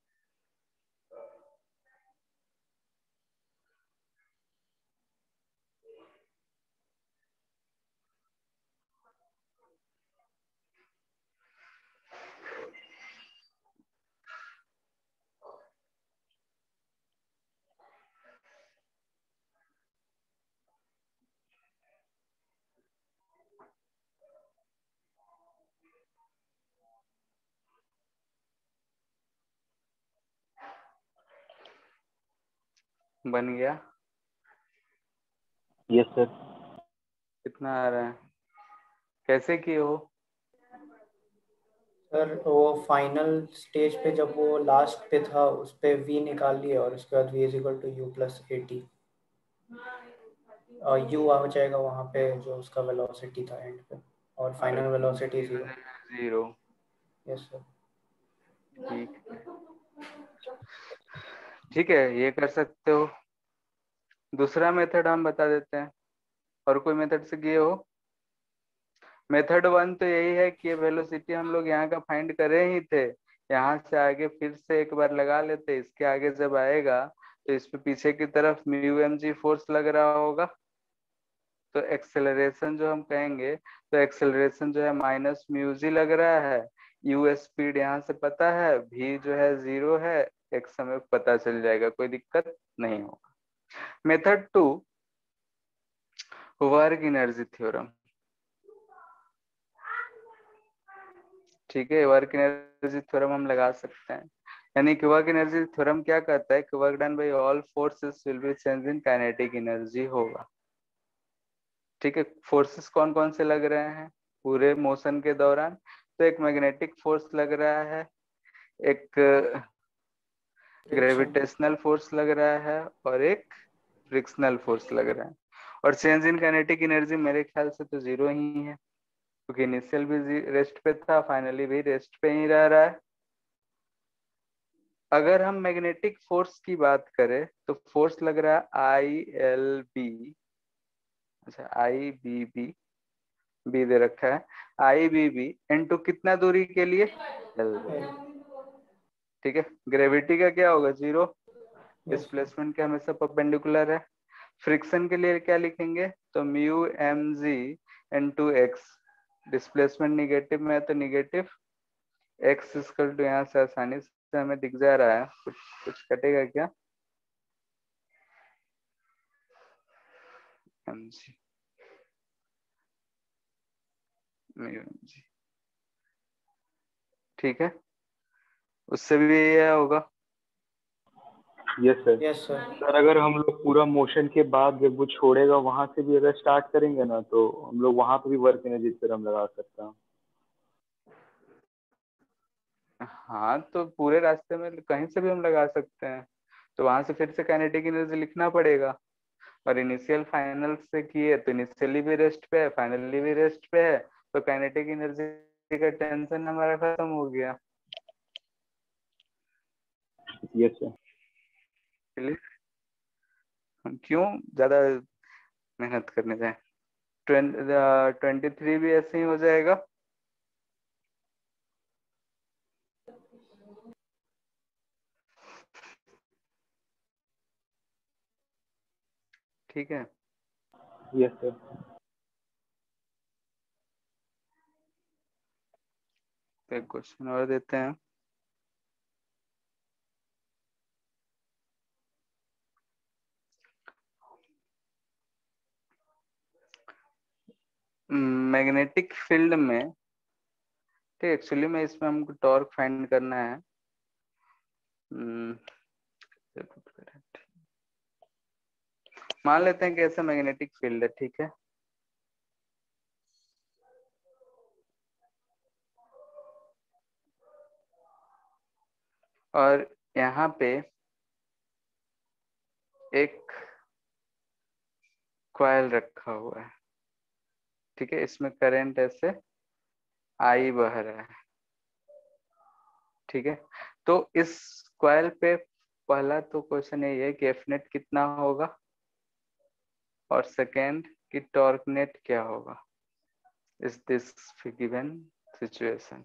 बन गया? Yes sir. कितना आ रहा है? कैसे किए हो? सर वो फाइनल स्टेज पे जब वो लास्ट पे था उस पे v निकाल लिया और उसके बाद v is equal to U plus A T, और u आ जाएगा वहाँ पे जो उसका वेलोसिटी था एंड पे, और final velocity zero. Zero. Yes sir. ठीक है, ठीक है, ये कर सकते हो। दूसरा मेथड हम बता देते हैं। और कोई मेथड से किए हो? मेथड वन तो यही है कि वेलोसिटी हम लोग यहाँ का फाइंड करे ही थे, यहाँ से आगे फिर से एक बार लगा लेते। इसके आगे जब आएगा तो इस पे पीछे की तरफ म्यू एम जी फोर्स लग रहा होगा, तो एक्सेलरेशन जो हम कहेंगे, तो एक्सेलरेशन जो है माइनस म्यू जी लग रहा है। यू स्पीड यहाँ से पता है, भी जो है जीरो है, एक समय पता चल जाएगा, कोई दिक्कत नहीं होगा। Method two, work energy theorem. ठीक है, वर्क एनर्जी थ्योरम हम लगा सकते हैं। यानी कि वर्क एनर्जी थ्योरम क्या कहता है कि work done by all forces will be change in kinetic energy होगा। ठीक है, फोर्सेस कौन कौन से लग रहे हैं पूरे मोशन के दौरान? तो एक मैग्नेटिक फोर्स लग रहा है, एक ग्रेविटेशनल फोर्स लग रहा है, और एक फ्रिक्शनल फोर्स लग रहा है। और चेंज इन काइनेटिक एनर्जी मेरे ख्याल से तो जीरो ही है, क्योंकि इनिशियल भी रेस्ट पे था, फाइनली भी रेस्ट पे ही रह रहा है। अगर हम मैग्नेटिक फोर्स की बात करें तो फोर्स लग रहा है आई एल बी, अच्छा आई बी बी, बी दे रखा है, आई बी बी इनटू कितना दूरी के लिए? एल। ठीक है, ग्रेविटी का क्या होगा? जीरो। डिस्प्लेसमेंट के हमेशा परपेंडिकुलर है। फ्रिक्शन के लिए क्या लिखेंगे? तो mu M G into X, displacement negative में है तो निगेटिव एक्स इक्वल टू, यहाँ से आसानी से हमें दिख जा रहा है, कुछ कुछ कटेगा क्या? M G mu M G, ठीक है, उससे भी ये होगा। Yes sir. Yes sir. Sir अगर हम लोग पूरा मोशन के बाद जब वो छोड़ेगा वहां से भी अगर स्टार्ट करेंगे ना तो हम लोग वहां पे भी वर्क एनर्जी थ्योरम लगा सकते हैं। हाँ, तो पूरे रास्ते में कहीं से भी हम लगा सकते हैं, तो वहां से फिर से काइनेटिक एनर्जी लिखना पड़ेगा। और इनिशियल फाइनल से किए तो इनिशियली भी रेस्ट पे है, फाइनली भी रेस्ट पे है, तो काइनेटिक एनर्जी का टेंशन हमारा खत्म हो गया। Yes sir. चलिए, हम क्यों ज्यादा मेहनत करने जाए। ट्वेंटी थ्री भी ऐसे ही हो जाएगा। ठीक है, यस सर। तो एक क्वेश्चन और देते हैं। मैग्नेटिक फील्ड में, ठीक, एक्चुअली में इसमें हमको टॉर्क फाइंड करना है। हम्म, मान लेते हैं कि ऐसा मैग्नेटिक फील्ड है, ठीक है, और यहाँ पे एक कॉइल रखा हुआ है। ठीक है, इसमें करंट ऐसे आई बह रहा है। ठीक है, तो इस कॉइल पे पहला तो क्वेश्चन यही है कि एफ नेट कितना होगा, और सेकेंड कि टॉर्क नेट क्या होगा। Is this given? Situation.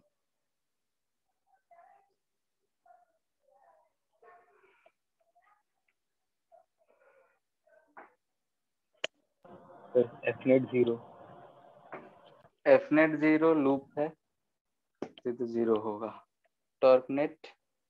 F net zero. F net zero loop है तो जीरो होगा। टॉर्क नेट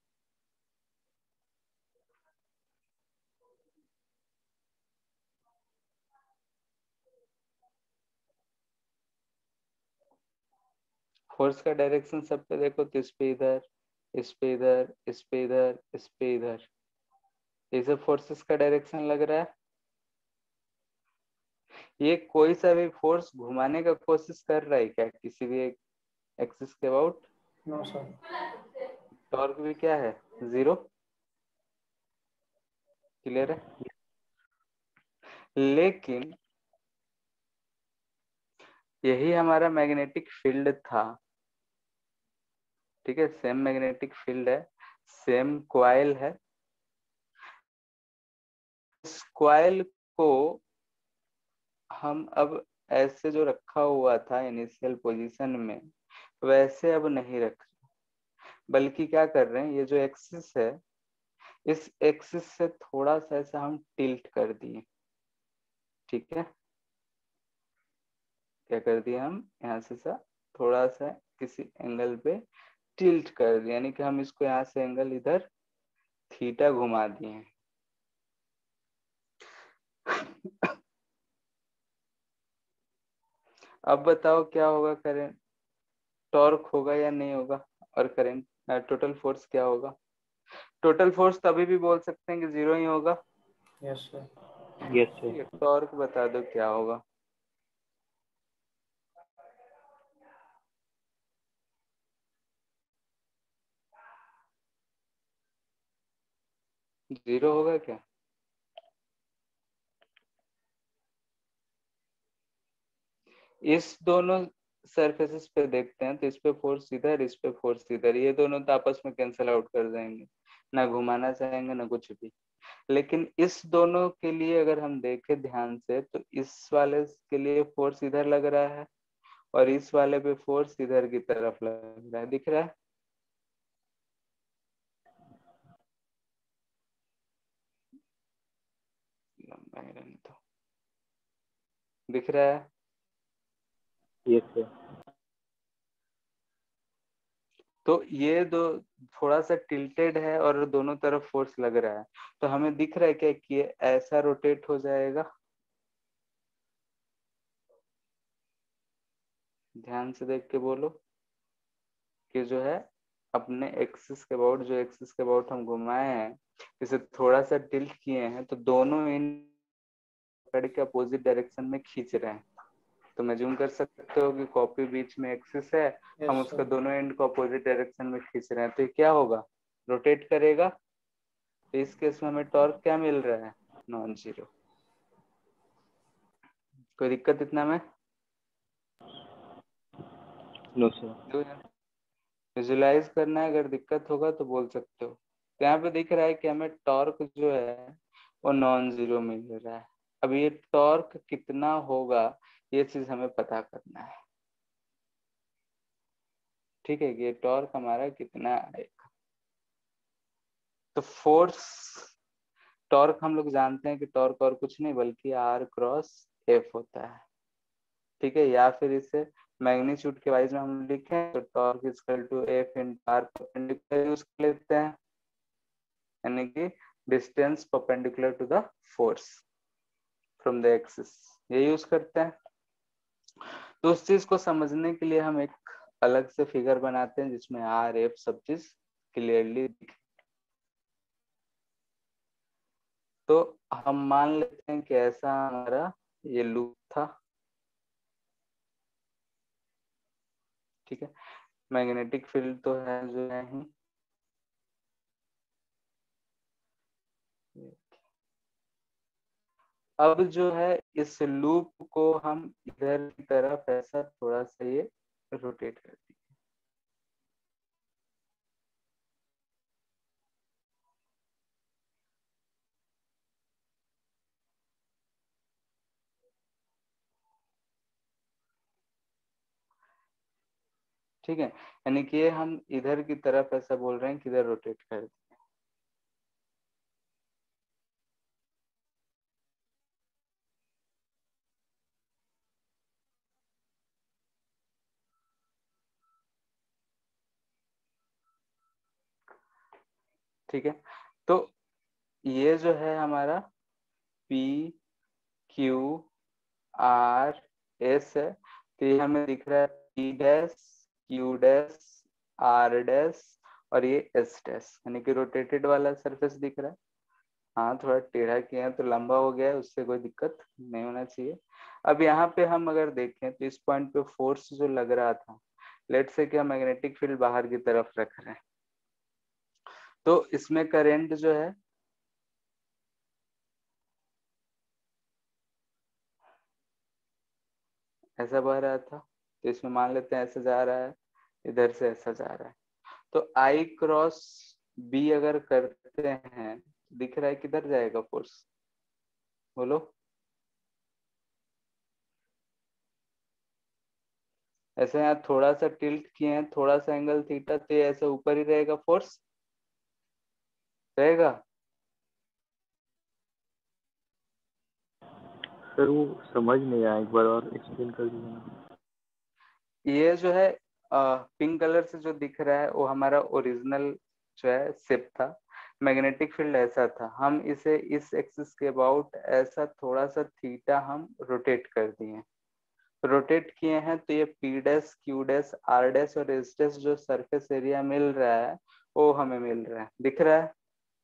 फोर्स का डायरेक्शन सब पे देखो तो इस पे इधर, इस पे इधर, इस पे इधर, इस पे इधर, ये सब फोर्सेस का डायरेक्शन लग रहा है। ये कोई सा भी फोर्स घुमाने का कोशिश कर रहा है क्या किसी भी एक एक्सिस के अबाउट? No sir. टॉर्क भी क्या है? जीरो। क्लियर है? लेकिन यही हमारा मैग्नेटिक फील्ड था। ठीक है, सेम मैग्नेटिक फील्ड है, सेम क्वाइल है। इस क्वाइल को हम अब ऐसे जो रखा हुआ था इनिशियल पोजीशन में वैसे अब नहीं रख रहे, बल्कि क्या कर रहे हैं, ये जो एक्सिस है इस एक्सिस से थोड़ा सा ऐसा हम टिल्ट कर दिए। ठीक है, क्या कर दिया हम यहाँ से सा थोड़ा सा किसी एंगल पे टिल्ट कर दिया, यानी कि हम इसको यहाँ से एंगल इधर थीटा घुमा दिए। अब बताओ क्या होगा, करंट टॉर्क होगा या नहीं होगा, और करंट टोटल फोर्स क्या होगा? टोटल फोर्स तभी भी बोल सकते हैं कि जीरो ही होगा। Yes sir. यस ठीक सर। है, टॉर्क बता दो क्या होगा। जीरो होगा क्या? इस दोनों सरफेसेस पे देखते हैं तो इस पे फोर्स इधर, इस पे फोर्स इधर, ये दोनों तो आपस में कैंसिल आउट कर जाएंगे, ना घुमाना चाहेंगे ना कुछ भी। लेकिन इस दोनों के लिए अगर हम देखें ध्यान से तो इस वाले के लिए फोर्स इधर लग रहा है और इस वाले पे फोर्स इधर की तरफ लग रहा है, दिख रहा है? लंबाई रहने दो, दिख रहा है? Yes sir. तो ये दो थोड़ा सा टिल्टेड है और दोनों तरफ फोर्स लग रहा है, तो हमें दिख रहा है क्या कि ये ऐसा रोटेट हो जाएगा। ध्यान से देख के बोलो कि जो है अपने एक्सिस के अबाउट, जो एक्सिस के अबाउट हम घुमाए हैं इसे थोड़ा सा टिल्ट किए हैं तो दोनों इन पकड़ के अपोजिट डायरेक्शन में खींच रहे हैं। तो मैं जूम कर सकते हो कि कॉपी बीच में एक्सिस है, हम यस उसका सर। दोनों एंड को अपोजिट डायरेक्शन में खींच रहे हैं, तो ये क्या होगा, रोटेट करेगा। तो इस केस में हमें टॉर्क क्या मिल रहा है, नॉन जीरो। कोई दिक्कत इतना में? No sir. विजुलाइज करना है, अगर दिक्कत होगा तो बोल सकते हो। तो यहाँ पे दिख रहा है कि हमें टॉर्क जो है वो नॉन जीरो मिल रहा है। अब ये टॉर्क कितना होगा ये चीज हमें पता करना है। ठीक है, ये टॉर्क हमारा कितना आएगा। तो फोर्स टॉर्क हम लोग जानते हैं कि टॉर्क और कुछ नहीं बल्कि आर क्रॉस एफ होता है। ठीक है, या फिर इसे मैग्नीट्यूड के वाइज में हम लिखें तो torque is equal to F in R perpendicular use कर लेते हैं, यानी कि distance perpendicular to the force from the axis, ये यूज करते हैं। तो उस चीज को समझने के लिए हम एक अलग से फिगर बनाते हैं जिसमें आर एफ सब चीज क्लियरली दिखे। तो हम मान लेते हैं कि ऐसा हमारा ये लूप था। ठीक है, मैग्नेटिक फील्ड तो है जो है ही। अब जो है इस लूप को हम इधर की तरफ ऐसा थोड़ा सा ये रोटेट कर देंगे। ठीक है, यानी कि ये हम इधर की तरफ ऐसा बोल रहे हैं कि इधर रोटेट कर दें। ठीक है, तो ये जो है हमारा P Q R S है, तो ये हमें दिख रहा है P dash Q dash R dash और ये S डैश, यानी कि रोटेटेड वाला सरफेस दिख रहा है। हाँ थोड़ा टेढ़ा किया है तो लंबा हो गया है, उससे कोई दिक्कत नहीं होना चाहिए। अब यहाँ पे हम अगर देखें तो इस पॉइंट पे फोर्स जो लग रहा था, लेट से कि हम मैग्नेटिक फील्ड बाहर की तरफ रख रहे हैं, तो इसमें करंट जो है ऐसा बह रहा था, तो इसमें मान लेते हैं ऐसा जा रहा है, इधर से ऐसा जा रहा है। तो आई क्रॉस बी अगर करते हैं, दिख रहा है किधर जाएगा फोर्स, बोलो। ऐसे यहाँ थोड़ा सा टिल्ट किए हैं, थोड़ा सा एंगल थीटा, तो ये ऐसे ऊपर ही रहेगा, फोर्स रहेगा। सर वो समझ नहीं आया, एक बार और एक्सप्लेन कर दीजिए ना। ये जो है पिंक कलर से जो दिख रहा है वो हमारा ओरिजिनल जो है शेप था, मैग्नेटिक फील्ड ऐसा था। हम इसे इस एक्सिस के अबाउट ऐसा थोड़ा सा थीटा हम रोटेट कर दिए, रोटेट किए हैं, तो ये P dash Q dash R dash और एस डैश जो सरफेस एरिया मिल रहा है वो हमें मिल रहा है, दिख रहा है,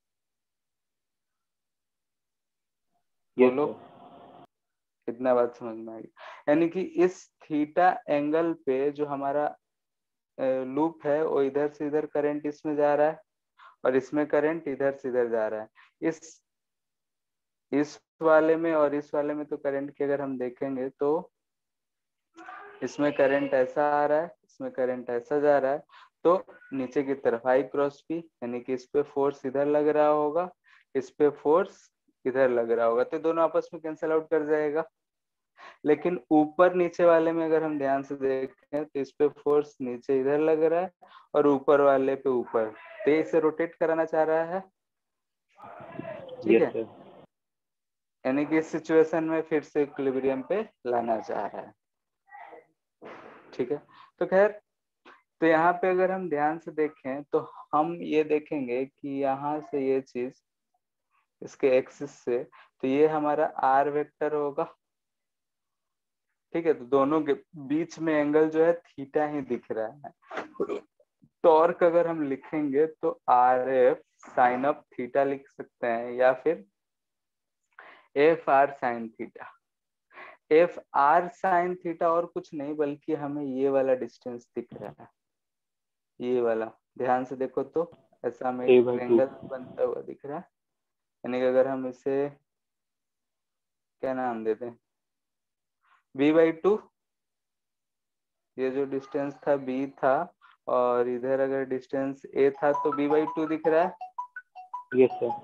बोलो कितना बात समझ में आई। यानी कि इस थीटा एंगल पे जो हमारा लूप है वो इधर से इधर करंट इसमें जा रहा है और इसमें करंट इधर से इधर जा रहा है। इस इस वाले में और इस वाले में तो करंट की अगर हम देखेंगे तो इसमें करंट ऐसा आ रहा है, इसमें करंट ऐसा जा रहा है, तो नीचे की तरफ आई क्रॉस पी, यानी कि इस पे फोर्स इधर लग रहा होगा, इस पे फोर्स इधर लग रहा होगा, तो दोनों आपस में कैंसिल आउट कर जाएगा। लेकिन ऊपर नीचे वाले में अगर हम ध्यान से देखें तो इस पे फोर्स नीचे इधर लग रहा है और ऊपर वाले पे ऊपर, तो इसे रोटेट कराना चाह रहा है, ठीक है, यानी कि इस सिचुएशन में फिर से इक्विलिब्रियम पे लाना चाह रहा है, ठीक है। तो खैर, तो यहाँ पे अगर हम ध्यान से देखें तो हम ये देखेंगे कि यहाँ से ये चीज इसके एक्सिस से, तो ये हमारा आर वेक्टर होगा, ठीक है। तो दोनों के बीच में एंगल जो है थीटा ही दिख रहा है। टॉर्क अगर हम लिखेंगे तो R F sine of theta लिख सकते हैं, या फिर F R sine theta. F R sine theta और कुछ नहीं बल्कि हमें ये वाला डिस्टेंस दिख रहा है, ये वाला ध्यान से देखो तो ऐसा हमें ए बाई टू। ट्रायंगल बनता हुआ दिख रहा है। यानी कि अगर हम इसे क्या नाम देते हैं, बी बाई टू, ये जो डिस्टेंस था बी था और इधर अगर डिस्टेंस ए था तो बी बाई टू दिख रहा है, यस सर।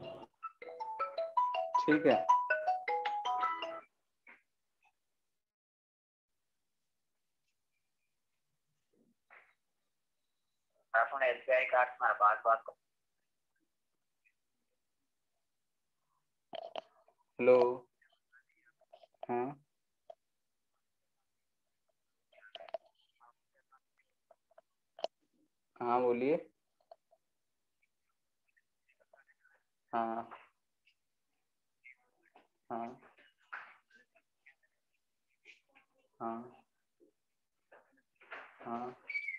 ठीक है। हेलो, हाँ हाँ बोलिए। हाँ हाँ हाँ हाँ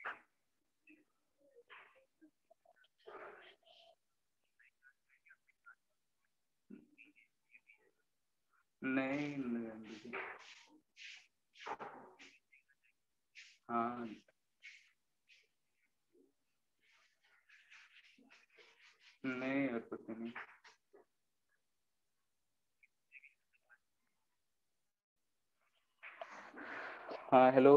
नहीं नहीं, हाँ नहीं और कुछ नहीं। हाँ हेलो,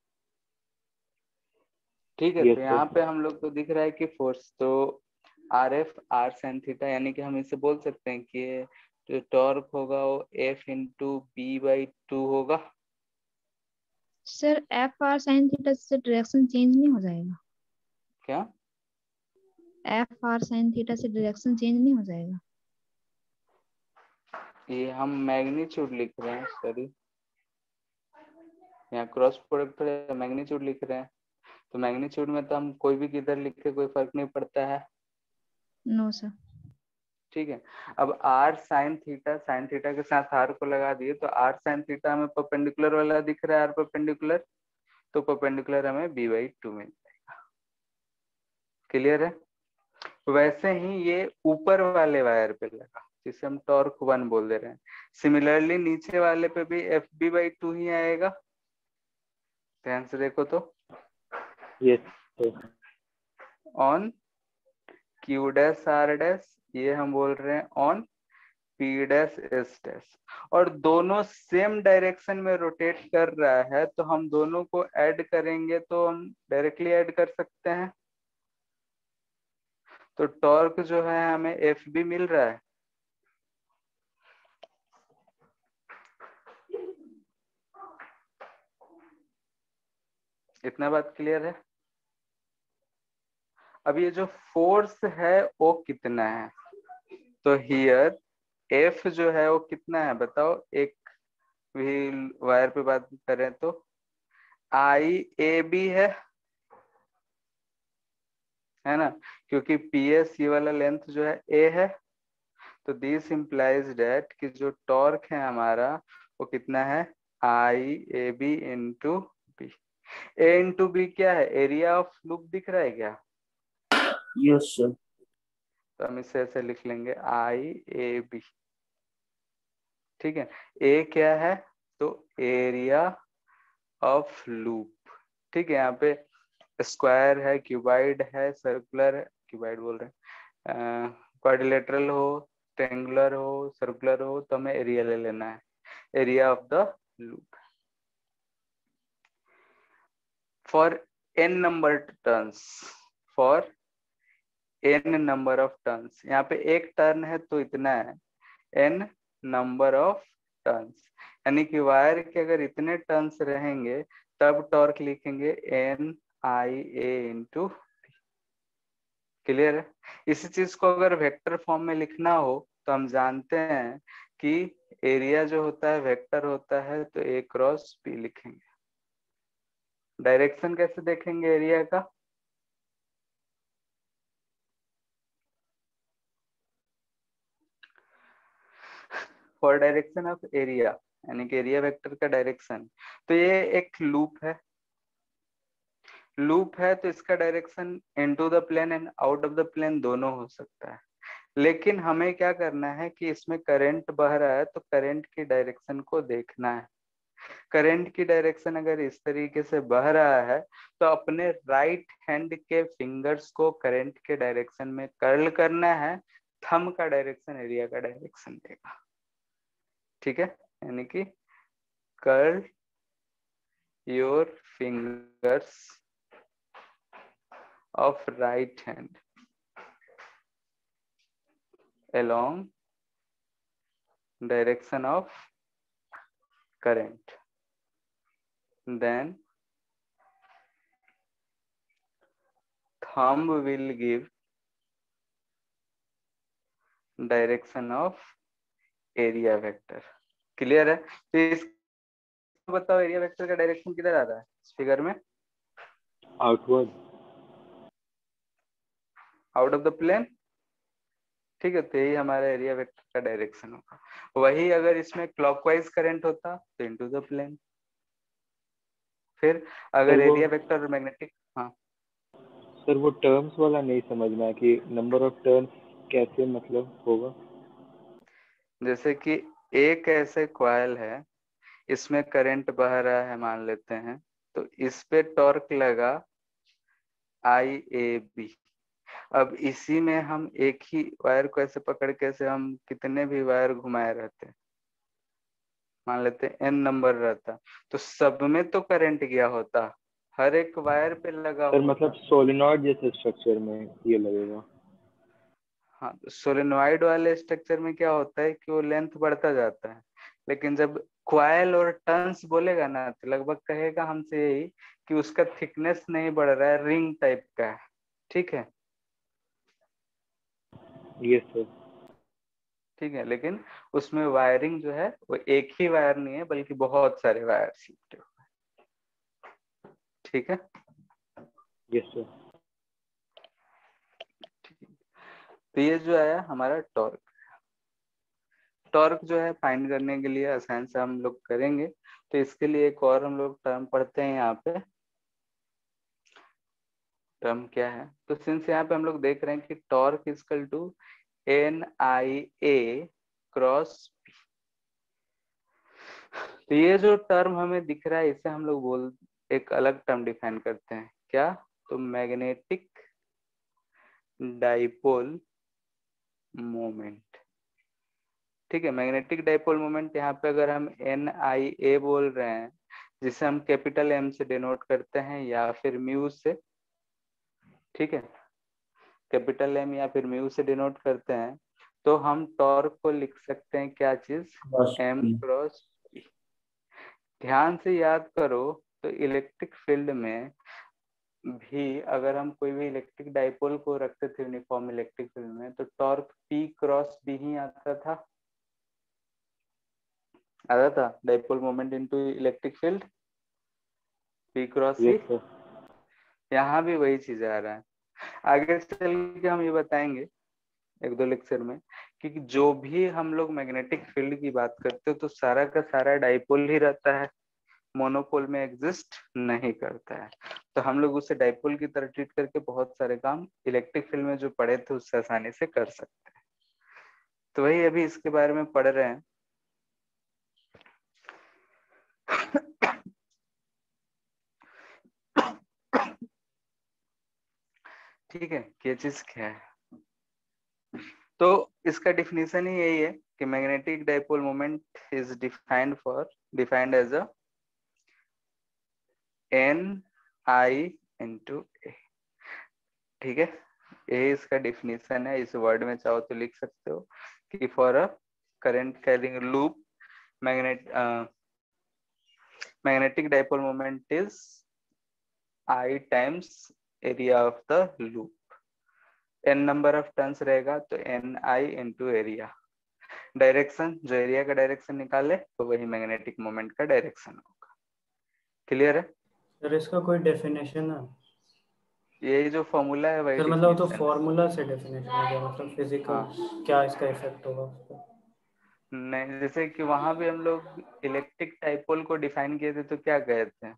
ठीक है। यस तो यहाँ सर। पे हम लोग को दिख रहा है कि फोर्स तो R F R sine theta, यानी कि हम इसे बोल सकते हैं कि जो टॉर्क होगा वो F into B by two होगा, sir F R sine theta से डायरेक्शन चेंज नहीं हो जाएगा? क्या? एफ आर साइन थीटा से डायरेक्शन चेंज नहीं हो जाएगा? ये हम मैग्नीट्यूड लिख रहे हैं, सॉरी, यहाँ क्रॉस प्रोडक्ट मैग्नीट्यूड लिख रहे हैं, तो मैग्नीट्यूड में तो हम कोई भी किधर लिख के कोई फर्क नहीं पड़ता है। No sir. ठीक है, अब R sine theta, sine theta के साथ आर को लगा दिए तो आर साइन थीटा हमें परपेंडिकुलर वाला दिख रहा है, आर परपेंडिकुलर, तो परपेंडिकुलर हमें बी बाई टू मिल जाएगा। क्लियर है? वैसे ही ये ऊपर वाले वायर पे लगा जिसे हम टॉर्क वन बोल दे रहे हैं, सिमिलरली नीचे वाले पे भी एफ बी बाई टू ही आएगा। ध्यान से देखो तो, yes on Q dash R dash, ये हम बोल रहे हैं on P dash S dash, और दोनों सेम डायरेक्शन में रोटेट कर रहा है, तो हम दोनों को ऐड करेंगे तो हम डायरेक्टली ऐड कर सकते हैं। तो टॉर्क जो है हमें एफ बी मिल रहा है। इतना बात क्लियर है? अब ये जो फोर्स है वो कितना है, तो हियर एफ जो है वो कितना है बताओ, एक भी वायर पे बात करें तो आई ए बी है है ना, क्योंकि पी एस ये वाला लेंथ जो है ए है, तो दिस इम्प्लाइज डेट कि जो टॉर्क है हमारा वो कितना है, I A B into B. A into B क्या है, एरिया ऑफ लूप दिख रहा है क्या? Yes sir. तो हम इसे ऐसे लिख लेंगे आई ए बी। ठीक है, ए क्या है, तो एरिया ऑफ लूप। ठीक है, यहाँ पे स्क्वायर है, क्यूबाइड है, सर्कुलर है, क्यूबाइड बोल रहे हैं, क्वाड्रिलेटरल हो, ट्रायंगुलर हो, सर्कुलर हो, तो हमें एरिया ले लेना है, area of the loop for N number turns, for N number of turns. यहाँ पे एक टर्न है तो इतना है, एन नंबर ऑफ टर्न्स, यानी कि वायर के अगर इतने टर्न्स रहेंगे तब टॉर्क लिखेंगे N I A into. Clear है? इसी चीज को अगर वेक्टर फॉर्म में लिखना हो तो हम जानते हैं कि एरिया जो होता है वेक्टर होता है, तो ए क्रॉस बी लिखेंगे। डायरेक्शन कैसे देखेंगे एरिया का, फॉर डायरेक्शन ऑफ एरिया, यानी कि एरिया वेक्टर का डायरेक्शन, तो ये एक लूप है, लूप है तो इसका direction into the plane and out of the plane दोनों हो सकता है। लेकिन हमें क्या करना है कि इसमें करंट बह रहा है, तो करंट की डायरेक्शन को देखना है। करंट की डायरेक्शन अगर इस तरीके से बह रहा है तो अपने राइट हैंड के फिंगर्स को करंट के डायरेक्शन में कर्ल करना है, थंब का डायरेक्शन एरिया का डायरेक्शन देगा। ठीक है, यानी कि curl your fingers of right hand along direction of current, then thumb will give direction of area vector। Clear है? तो इसको बताओ एरिया वेक्टर का डायरेक्शन किधर आ रहा है इस फिगर में, outward, out of the plane. ठीक है, तो यही हमारा एरिया वेक्टर का डायरेक्शन होगा। वही अगर इसमें क्लॉकवाइज करंट होता तो इनटू द प्लेन। फिर अगर सर वो एरिया वेक्टर और मैग्नेटिक, हाँ सर वो टर्म्स वाला नहीं समझ में आया कि नंबर ऑफ टर्न्स कैसे मतलब होगा। जैसे कि एक ऐसे कॉइल है, इसमें करंट बह रहा है मान लेते हैं, तो इस पे टॉर्क लगा आई ए बी। अब इसी में हम एक ही वायर को ऐसे पकड़ के ऐसे हम कितने भी वायर घुमाए रहते, मान लेते एन नंबर रहता, तो सब में तो करंट गया होता, हर एक वायर पे लगा सर होता। मतलब सोलिनॉइड जैसे स्ट्रक्चर में ये लगेगा। हाँ, तो सोलेनॉइड वाले स्ट्रक्चर में क्या होता है कि वो लेंथ बढ़ता जाता है, लेकिन जब क्वाइल और टर्न्स बोलेगा ना तो लगभग कहेगा हमसे यही कि उसका थिकनेस नहीं बढ़ रहा है, रिंग टाइप का है। ठीक है, यस सर। ठीक है, लेकिन उसमें वायरिंग जो है वो एक ही वायर नहीं है बल्कि बहुत सारे वायर लिपटे हुए हैं। ठीक है, यस सर। तो ये जो है हमारा टॉर्क। टॉर्क जो है फाइंड करने के लिए आसान से हम लोग करेंगे, तो इसके लिए एक और हम लोग टर्म पढ़ते हैं यहाँ पे। टर्म क्या है, तो सिंस यहाँ पे हम लोग देख रहे हैं कि torque is equal to N I A cross P. तो ये जो टर्म हमें दिख रहा है इसे हम लोग बोल एक अलग टर्म डिफाइन करते हैं, क्या, तो मैग्नेटिक डाइपोल मोमेंट। ठीक है, मैग्नेटिक डाइपोल मोमेंट यहाँ पे अगर हम एन आई ए बोल रहे हैं जिसे हम कैपिटल एम से डिनोट करते हैं या फिर म्यू से, ठीक है, कैपिटल एम या फिर म्यू से डिनोट करते हैं, तो हम टॉर्क को लिख सकते हैं क्या चीज, बस एम क्रॉस पी। ध्यान से याद करो, तो इलेक्ट्रिक फील्ड में भी अगर हम कोई भी इलेक्ट्रिक डाइपोल को रखते थे यूनिफॉर्म इलेक्ट्रिक फील्ड में, तो टॉर्क पी क्रॉस बी ही आता था, आता था dipole moment into electric field, P cross C. Yes sir. यहाँ भी वही चीज आ रहा है। आगे चल के हम ये बताएंगे एक दो लेक्चर में कि जो भी हम लोग मैग्नेटिक फील्ड की बात करते हो तो सारा का सारा डाइपोल ही रहता है, मोनोपोल में एग्जिस्ट नहीं करता है। तो हम लोग उसे डाइपोल की तरह ट्रीट करके बहुत सारे काम इलेक्ट्रिक फील्ड में जो पढ़े थे उससे आसानी से कर सकते हैं। तो वही अभी इसके बारे में पढ़ रहे हैं। ठीक है, ये चीज क्या है, तो इसका डिफिनीशन ही यही है कि magnetic dipole moment is defined for defined as a N I into A. ठीक है, यही इसका डिफिनीशन है। इस वर्ड में चाहो तो लिख सकते हो कि for a current carrying loop magnet magnetic dipole moment is I times area of the loop. N number of turns रहेगा तो N I into area, direction जो एरिया का डायरेक्शन निकाले तो वही मैग्नेटिक मोमेंट का डायरेक्शन होगा। क्लियर है सर? इसका कोई डेफिनेशन है? यही जो फॉर्मूला है वही सर मतलब वो तो डिफिनेशन है। फॉर्मूला से डेफिनेशन हो गया, मतलब फिजिकल हाँ, क्या इसका इफेक्ट होगा उस पर? नहीं, जैसे कि वहां भी हम लोग इलेक्ट्रिक डाइपोल को डिफाइन किए थे तो क्या कहे थे,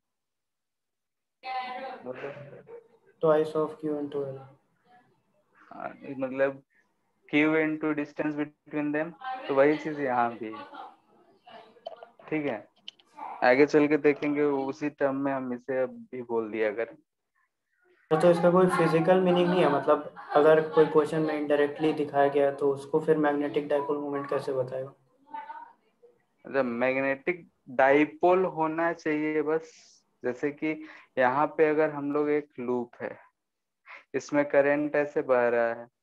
twice of Q into L. हाँ, मतलब Q into distance between them, तो वही चीज यहाँ भी है। ठीक है, आगे चल के देखेंगे उसी टर्म में हम इसे अब भी बोल दिया अगर। तो इसका कोई फिजिकल मीनिंग नहीं है? मतलब अगर कोई क्वेश्चन में इनडायरेक्टली दिखाया गया है तो उसको फिर मैग्नेटिक डाइपोल मोमेंट कैसे बताएगा? मतलब मैग्नेटिक डाइपोल होना चाहिए बस। जैसे कि यहाँ पे अगर हम लोग एक लूप है, इसमें करंट ऐसे बह रहा है,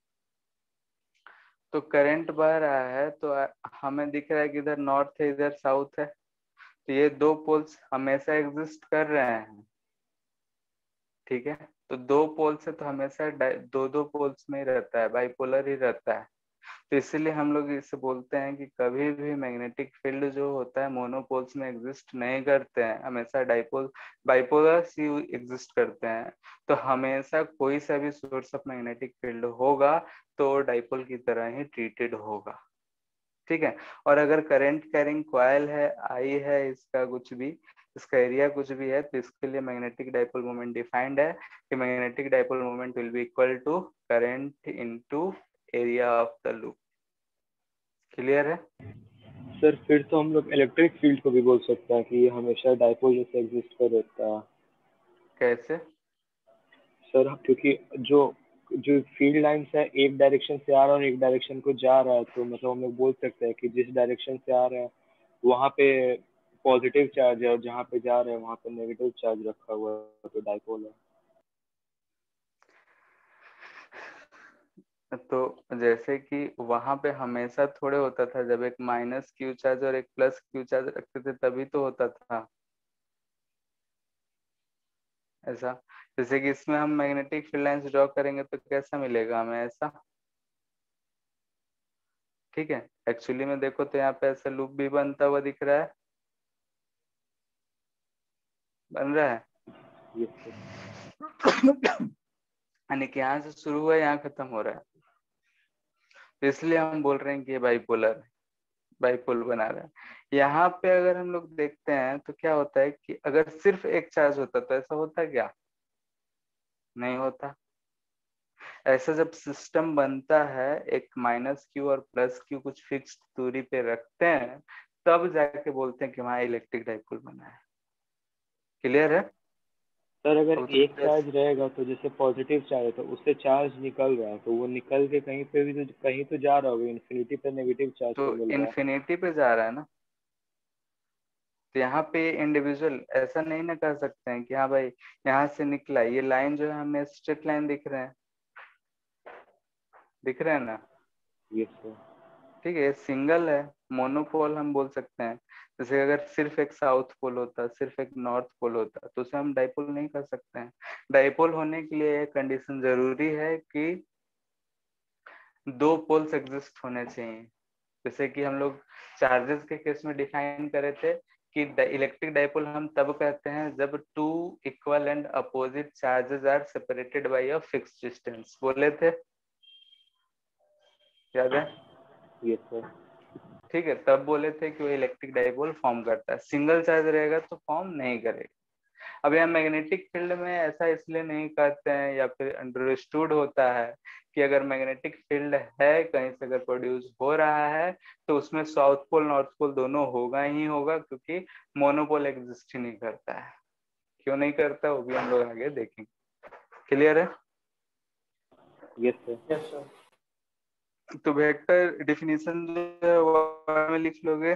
तो करंट बह रहा है तो हमें दिख रहा है कि इधर नॉर्थ है इधर साउथ है, तो ये दो पोल्स हमेशा एग्जिस्ट कर रहे हैं। ठीक है, तो दो पोल से तो हमेशा दो दो पोल्स में ही रहता है, बाइपोलर ही रहता है। तो इसीलिए हम लोग इसे बोलते हैं कि कभी भी मैग्नेटिक फील्ड जो होता है मोनोपोल्स में एग्जिस्ट नहीं करते हैं, हमेशा डाइपोल बाइपोलर ही एग्जिस्ट करते हैं। तो हमेशा कोई सा भी सोर्स ऑफ मैग्नेटिक फील्ड होगा तो डाइपोल की तरह ही ट्रीटेड होगा। ठीक है, और अगर करंट कैरिंग कॉइल है, आई है, इसका कुछ भी इसका एरिया कुछ भी है, तो इसके लिए मैग्नेटिक डाइपोल मोमेंट डिफाइंड है कि magnetic dipole moment will be equal to current into area of the loop. Clear है सर फिर तो हम लोग इलेक्ट्रिक फील्ड को भी बोल सकते हैं कि ये हमेशा डाइपोल जैसे एग्जिस्ट कर रहता है। कैसे? सर क्योंकि जो जो फील्ड लाइंस है एक डायरेक्शन से आ रहा है और एक डायरेक्शन को जा रहा है, तो मतलब हम लोग बोल सकते हैं कि जिस डायरेक्शन से आ रहा है वहाँ पे पॉजिटिव चार्ज है और जहाँ पे जा रहे हैं वहाँ पे नेगेटिव चार्ज रखा हुआ है, तो डाइपोल है। तो जैसे कि वहां पे हमेशा थोड़े होता था, जब एक माइनस क्यू चार्ज और एक प्लस क्यू चार्ज रखते थे तभी तो होता था ऐसा। जैसे कि इसमें हम मैग्नेटिक फील्ड लाइंस ड्रॉ करेंगे तो कैसा मिलेगा हमें, ऐसा। ठीक है, एक्चुअली में देखो तो यहाँ पे ऐसा लूप भी बनता हुआ दिख रहा है, बन रहा है। Yes sir. यानी कि यहाँ से शुरू हुआ यहाँ खत्म हो रहा है, तो इसलिए हम बोल रहे हैं कि ये बाइपोलर बाइपोल बना रहा है। यहाँ पे अगर हम लोग देखते हैं तो क्या होता है कि अगर सिर्फ एक चार्ज होता तो ऐसा होता क्या, नहीं होता। ऐसा जब सिस्टम बनता है, एक माइनस क्यू और प्लस क्यू कुछ फिक्स्ड दूरी पे रखते हैं, तब जाके बोलते हैं कि वहां इलेक्ट्रिक डाइपोल बना है। क्लियर है। सर अगर अब एक तो चार्ज रहेगा तो जैसे पॉजिटिव चार्ज है तो उससे चार्ज निकल रहा है, तो वो निकल के कहीं पे भी तो कहीं तो जा रहा होगा, इन्फिनिटी पे नेगेटिव चार्ज तो तो मिल रहा है। इन्फिनिटी पे जा रहा है ना, तो यहाँ पे इंडिविजुअल ऐसा नहीं ना कह सकते हैं कि हाँ भाई यहाँ से निकला, ये लाइन जो है हमें स्ट्रेट लाइन दिख रहे हैं, दिख रहे हैं ना। Yes sir. ठीक है, सिंगल है, मोनोपोल हम बोल सकते हैं। जैसे अगर सिर्फ एक साउथ पोल होता, सिर्फ एक नॉर्थ पोल होता, तो उसे हम डाइपोल नहीं कर सकते हैं। डाइपोल होने के लिए एक कंडीशन जरूरी है कि दो पोल्स एग्जिस्ट होने चाहिए। जैसे कि हम लोग चार्जेस के केस में डिफाइन करे थे कि इलेक्ट्रिक डाइपोल हम तब कहते हैं जब two equal and opposite charges are separated by a fixed distance, बोले थे, याद है। Yes sir. ठीक है, तब बोले थे कि वो इलेक्ट्रिक डाइपोल फॉर्म करता है। सिंगल चार्ज रहेगा तो फॉर्म नहीं करेगा। अब यहाँ मैग्नेटिक फील्ड में ऐसा इसलिए नहीं कहते हैं, या फिर अंडरस्टूड होता है कि अगर मैग्नेटिक फील्ड है कहीं से अगर प्रोड्यूस हो रहा है तो उसमें साउथ पोल नॉर्थ पोल दोनों होगा ही होगा, क्योंकि मोनोपोल एग्जिस्ट ही नहीं करता है। क्यों नहीं करता वो भी हम लोग आगे देखेंगे। क्लियर है। Yes sir. Yes sir. तो वेक्टर डिफिनीशन जो है वो में लिख लोगे।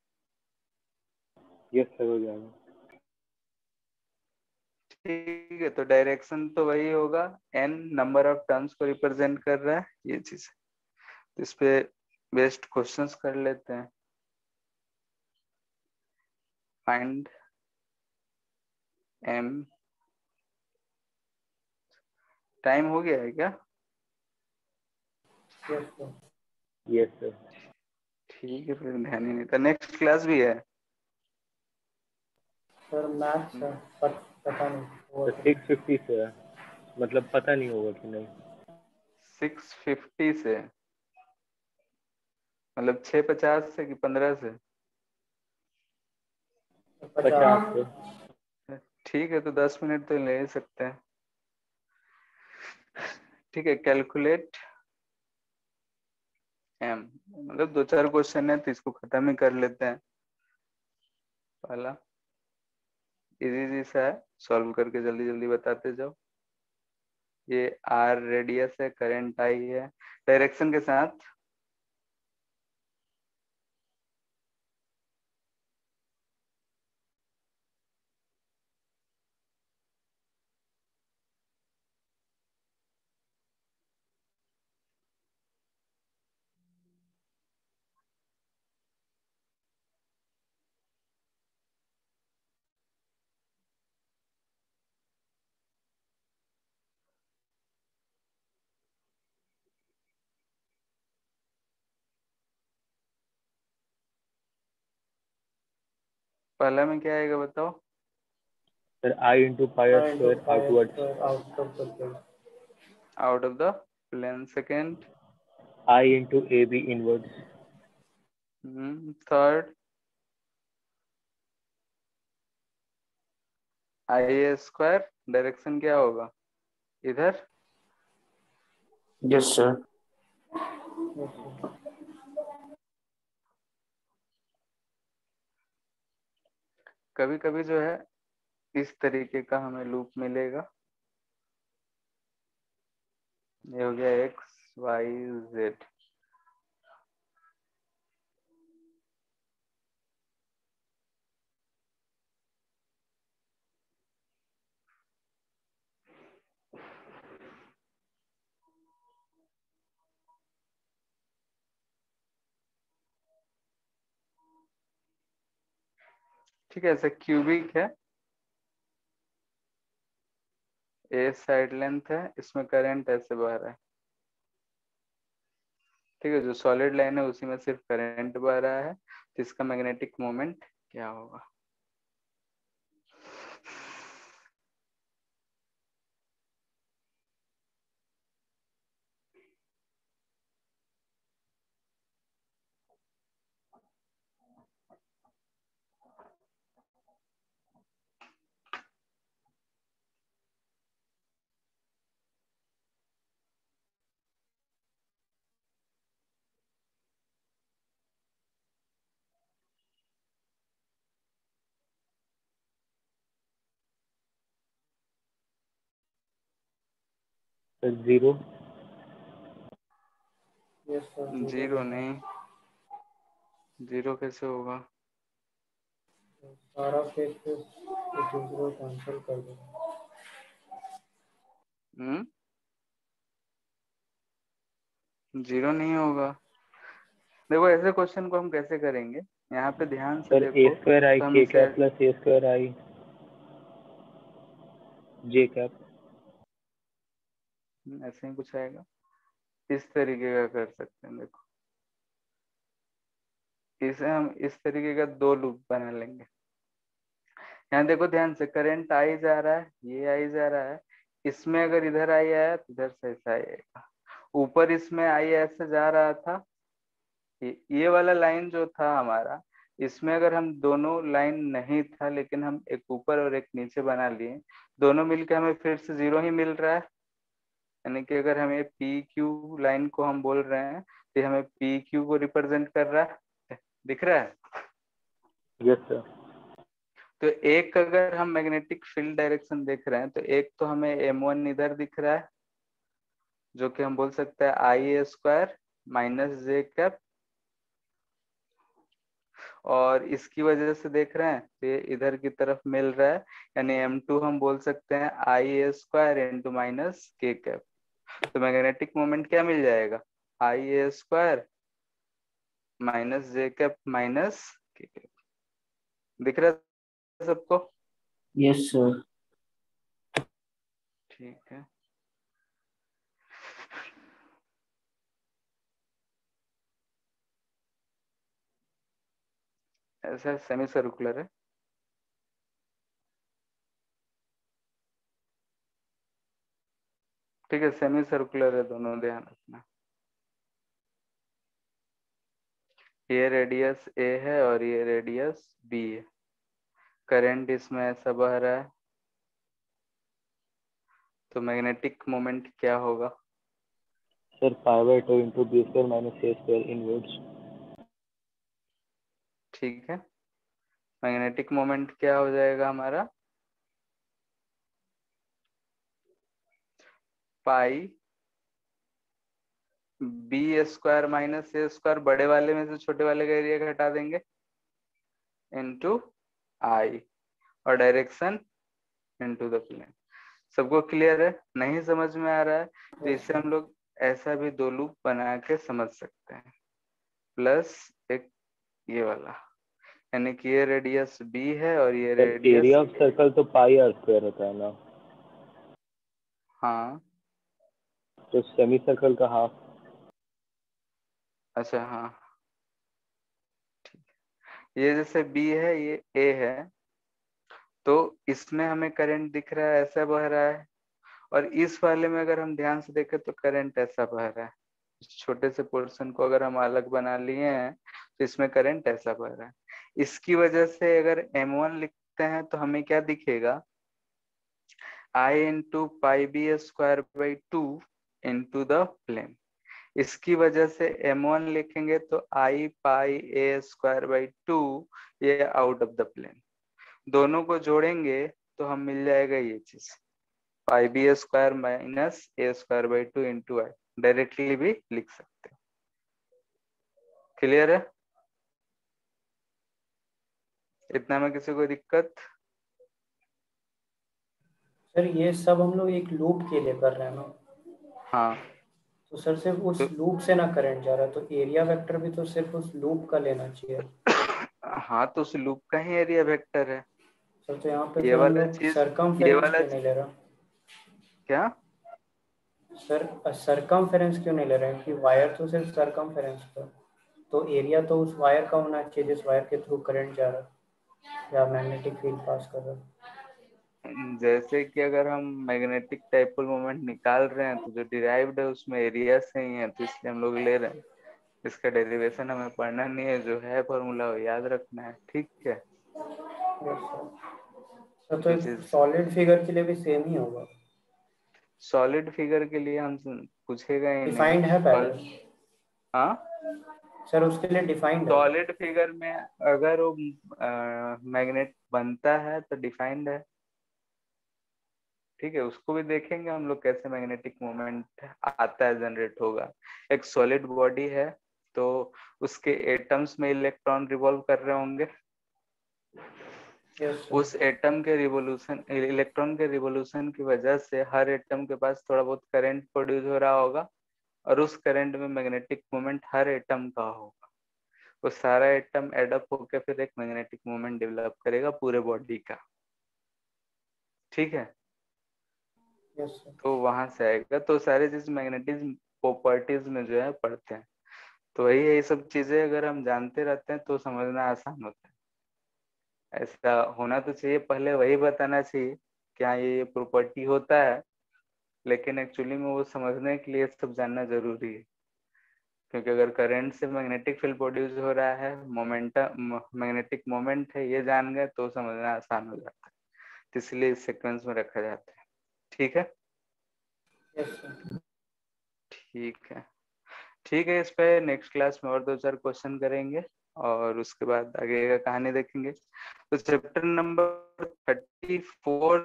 यस सर हो जाएगा। ठीक है, तो डायरेक्शन तो वही होगा, एन नंबर ऑफ टर्न्स को रिप्रेजेंट कर रहा है, ये चीज। तो इस पे बेस्ट क्वेश्चंस कर लेते हैं। फाइंड एम, टाइम हो गया है क्या। Yes sir. Yes sir. ठीक है, फिर ध्यान ही नहीं था। नेक्स्ट क्लास भी है। सर मैथ्स है, पत, पता नहीं हुआ तो कि नहीं। सिक्स फिफ्टी से है, मतलब पता नहीं होगा कि नहीं। सिक्स फिफ्टी से मतलब छः पचास से कि पंद्रह से। पचास पचास। से। ठीक है, तो दस मिनट तो ले ही सकते हैं। ठीक है, कैलकुलेट एम, मतलब दो चार क्वेश्चन है तो इसको खत्म ही कर लेते हैं। पहला इजी इजी सा है, सॉल्व करके जल्दी जल्दी बताते जाओ। ये आर रेडियस है, करंट आई है, डायरेक्शन के साथ पहला में क्या आएगा बताओ। Sir I into pi R I into square pi outwards. Square out of the plane. Out of the plane. Second, I into A B inwards. Third I A square, direction क्या होगा इधर। Yes sir. Yes sir. कभी कभी जो है इस तरीके का हमें लूप मिलेगा। ये हो गया एक्स वाई जेड। ठीक है, ऐसे क्यूबिक है, ए साइड लेंथ है, इसमें करंट ऐसे बह रहा है। ठीक है, जो सॉलिड लाइन है उसी में सिर्फ करंट बह रहा है, तो इसका मैग्नेटिक मोमेंट क्या होगा? जीरो। यस सर, जीरो नहीं, जीरो कैसे होगा? सारा फेस पे जीरो कैंसिल कर दो। हम्म जीरो नहीं होगा। देखो ऐसे क्वेश्चन को हम कैसे करेंगे, यहाँ पे ध्यान से सर ए देखो स्क्वायर आई तो हम के इसे cap plus A square I J cap. ऐसे ही कुछ आएगा, इस तरीके का कर सकते हैं। देखो इसे हम इस तरीके का दो लूप बना लेंगे। यहाँ देखो ध्यान से, करंट आई जा रहा है, ये आई जा रहा है, इसमें अगर इधर आई आया तो इधर से ऐसा आएगा, ऊपर इसमें आई ऐसे जा रहा था, ये, ये वाला लाइन जो था हमारा, इसमें अगर हम दोनों लाइन नहीं था लेकिन हम एक ऊपर और एक नीचे बना लिए, दोनों मिलके हमें फिर से जीरो ही मिल रहा है। यानी कि अगर हमें पी क्यू लाइन को हम बोल रहे हैं तो हमें पी क्यू को रिप्रेजेंट कर रहा है, दिख रहा है? Yes sir. तो एक अगर हम मैग्नेटिक फील्ड डायरेक्शन देख रहे हैं तो एक तो हमें एम वन इधर दिख रहा है, जो कि हम बोल सकते हैं I A square minus J cap, और इसकी वजह से देख रहे हैं तो ये इधर की तरफ मिल रहा है, यानी एम टू हम बोल सकते हैं I A square into minus K cap. तो मैग्नेटिक मोमेंट क्या मिल जाएगा? I A square minus J cap minus K cap. दिख रहा है सबको? Yes sir. ठीक है, ऐसा सेमी सर्कुलर है। ठीक है, सेमी सर्कुलर है दोनों, ध्यान रखना। ये रेडियस ए है और ये रेडियस बी है, करंट इसमें ऐसा बह रहा है, तो मैग्नेटिक मोमेंट क्या होगा? Sir pi by two into B square minus A square inwards. ठीक है, मैग्नेटिक मोमेंट क्या हो जाएगा हमारा? Pi B square minus A square, बड़े वाले में से छोटे वाले का एरिया घटा देंगे, इनटू आई, और डायरेक्शन इनटू द प्लेन। सबको क्लियर है? नहीं समझ में आ रहा है तो इसे हम लोग ऐसा भी दो लूप बना के समझ सकते हैं, प्लस एक ये वाला, यानी कि ये रेडियस बी है और ये sir radius area of circle तो पाई आर स्क्वायर होता है ना, हाँ तो सेमी सर्कल का हाफ। अच्छा हाँ, ये जैसे बी है ये ए है, तो इसमें हमें करंट दिख रहा है ऐसा बह रहा है, और इस वाले में अगर हम ध्यान से देखें तो करंट ऐसा बह रहा है। इस छोटे से पोर्शन को अगर हम अलग बना लिए हैं तो इसमें करंट ऐसा बह रहा है। इसकी वजह से अगर एम वन लिखते हैं तो हमें क्या दिखेगा? I into pi B square by two into the plane. इसकी वजह से एम वन लिखेंगे तो I pi A square by two, ये आउट ऑफ द प्लेन। दोनों को जोड़ेंगे तो हम मिल जाएगा ये चीज, pi B square minus A square by two into I, directly भी लिख सकते हैं। क्लियर है? इतना में किसी को दिक्कत? सर ये सब हम लोग एक लूप के लिए कर रहे हैं ना, हाँ, तो सर सिर्फ उस तो लूप से ना करंट जा रहा है, तो एरिया वेक्टर भी तो सिर्फ उस लूप का लेना चाहिए। हाँ तो उस लूप का ही एरिया वेक्टर है। सर तो यहाँ पे ये फिर हम वाला लोग चीज ये सरकमफेरेंस वाला क्यों नहीं ले रहा? क्या? सर सरकमफेरेंस क्यों नहीं ले रहे हैं? कि वायर तो सिर्फ सरकमफेरेंस पर, तो एरिया तो उस वायर का होना चाहिए जिस वायर के थ्रू करंट जा रहा है या मैग्नेटिक फील्ड पास कर रहा है। जैसे कि अगर हम मैग्नेटिक डाइपोल मोमेंट निकाल रहे हैं तो जो डिराइव्ड है उसमें एरिया से ही है, तो इसलिए हम लोग ले रहे हैं। इसका डेरिवेशन हमें पढ़ना नहीं है, जो है फॉर्मूला वो याद रखना है। ठीक है। Yes, sir. सर तो जो एक चीज सॉलिड फिगर के लिए भी सेम ही होगा? सॉलिड फिगर के लिए हम पूछेगा ही नहीं। डिफाइंड है Sol- पहले? हाँ, सर उसके लिए डिफाइंड है? सॉलिड फिगर में अगर वो मैग्नेट बनता है तो डिफाइंड है। ठीक है, उसको भी देखेंगे हम लोग कैसे मैग्नेटिक मोमेंट आता है, जनरेट होगा। एक सॉलिड बॉडी है तो उसके एटम्स में इलेक्ट्रॉन रिवॉल्व कर रहे होंगे। यस उस सर। एटम के रिवोल्यूशन इलेक्ट्रॉन के रिवोल्यूशन की वजह से हर एटम के पास थोड़ा बहुत करंट प्रोड्यूस हो रहा होगा, और उस करंट में मैग्नेटिक मोमेंट हर एटम का होगा। वो सारा एटम एडअप होकर फिर एक मैग्नेटिक मोमेंट डेवलप करेगा पूरे बॉडी का। ठीक है, यस सर। तो वहां से आएगा। तो सारे चीज मैग्नेटिज्म प्रॉपर्टीज में जो है पढ़ते हैं। तो वही ये सब चीजें अगर हम जानते रहते हैं तो समझना आसान होता है। ऐसा होना तो चाहिए, पहले वही बताना चाहिए कि हाँ ये प्रॉपर्टी होता है, लेकिन एक्चुअली में वो समझने के लिए सब जानना जरूरी है। क्योंकि अगर करंट से मैग्नेटिक फील्ड प्रोड्यूस हो रहा है, मोमेंटम मैग्नेटिक मोमेंट है, ये जान गए तो समझना आसान हो जाता है। तो इसलिए इस सीक्वेंस में रखा जाता है। ठीक है। Yes sir. ठीक है। ठीक है, इस पे नेक्स्ट क्लास में और दो चार क्वेश्चन करेंगे और उसके बाद आगे का कहानी देखेंगे। तो चैप्टर नंबर थर्टी फोर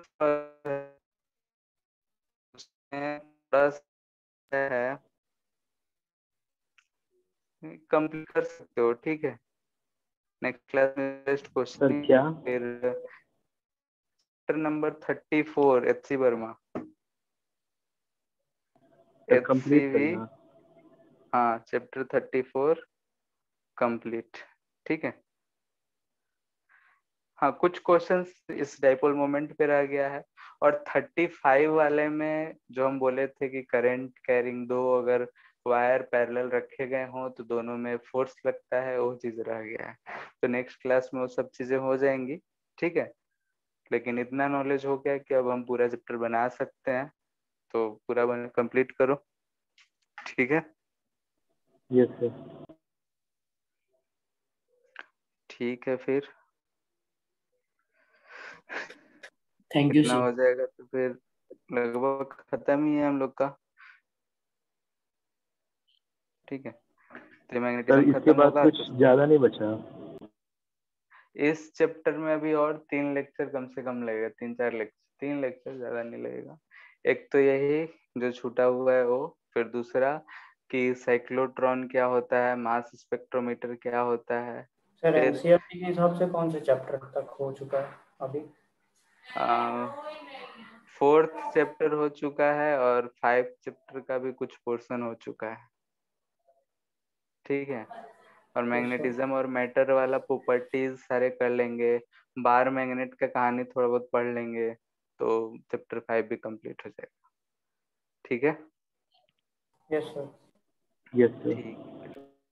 है, कंप्लीट कर सकते हो। ठीक है, नेक्स्ट क्लास में बेस्ट सर क्वेश्चन। क्या? फिर chapter number thirty four H C Verma, sir H C complete वी। करना। हाँ, चैप्टर थर्टी फोर कंप्लीट। ठीक है। हाँ, कुछ क्वेश्चंस इस डाइपोल मोमेंट पे रह गया है। और थर्टी फाइव वाले में जो हम बोले थे कि करंट कैरिंग दो अगर वायर पैरेलल रखे गए हों तो दोनों में फोर्स लगता है, वो चीज रह गया है। तो नेक्स्ट क्लास में वो सब चीजें हो जाएंगी। ठीक है, लेकिन इतना नॉलेज हो गया कि अब हम पूरा चैप्टर बना सकते हैं। तो पूरा बन कंप्लीट करो। ठीक है। Yes sir. ठीक है, फिर थैंक यू इतना सर। हो जाएगा तो फिर लगभग खत्म ही है हम लोग का। ठीक है, तो सर मैग्नेटिज्म इसके खत्म बाद होगा कुछ तो ज्यादा नहीं बचा? इस चैप्टर में अभी और तीन लेक्चर कम से कम लगेगा, तीन चार लेक्चर, तीन लेक्चर ज्यादा नहीं लगेगा। एक तो यही जो छूटा हुआ है वो, फिर दूसरा कि साइक्लोट्रॉन क्या होता है, मास स्पेक्ट्रोमीटर क्या होता है। सर फिर एनसीईआरटी के हिसाब से कौन से चैप्टर तक हो चुका है अभी? फोर्थ चैप्टर हो चुका है और फाइव चैप्टर का भी कुछ पोर्शन हो चुका है। ठीक है, और यस सर। मैग्नेटिज्म और मैटर वाला प्रॉपर्टीज सारे कर लेंगे। बार मैग्नेट का कहानी थोड़ा बहुत पढ़ लेंगे तो चैप्टर फाइव भी कंप्लीट हो जाएगा। ठीक है। Yes sir. Yes sir. ठीक है।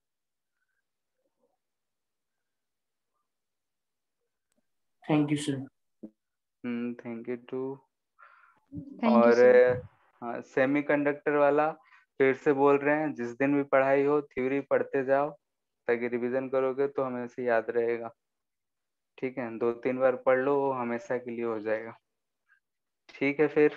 Thank you sir. Hmm, thank you too. Thank you और सर। हाँ, सेमीकंडक्टर वाला फिर से बोल रहे हैं, जिस दिन भी पढ़ाई हो थ्योरी पढ़ते जाओ, ताकि रिवीजन करोगे तो हमेशा याद रहेगा। ठीक है, दो तीन बार पढ़ लो, वो हमेशा के लिए हो जाएगा। ठीक है फिर।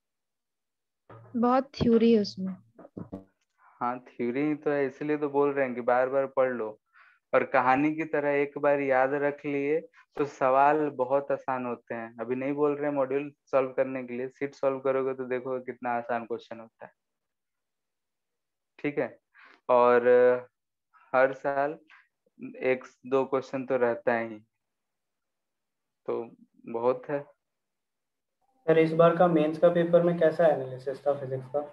बहुत थ्योरी है उसमें। हाँ, थ्योरी ही तो है, इसलिए तो बोल रहे हैं कि बार बार पढ़ लो। और कहानी की तरह एक बार याद रख लिए तो सवाल बहुत आसान होते हैं। अभी नहीं बोल रहे हैं मॉड्यूल सॉल्व करने के लिए, सीट सॉल्व करोगे तो देखो कितना आसान क्वेश्चन होता है। ठीक है, और अ, हर साल एक दो क्वेश्चन तो रहता ही, तो बहुत है। सर इस बार का मेंस का पेपर में कैसा एनालिसिस था फिजिक्स का?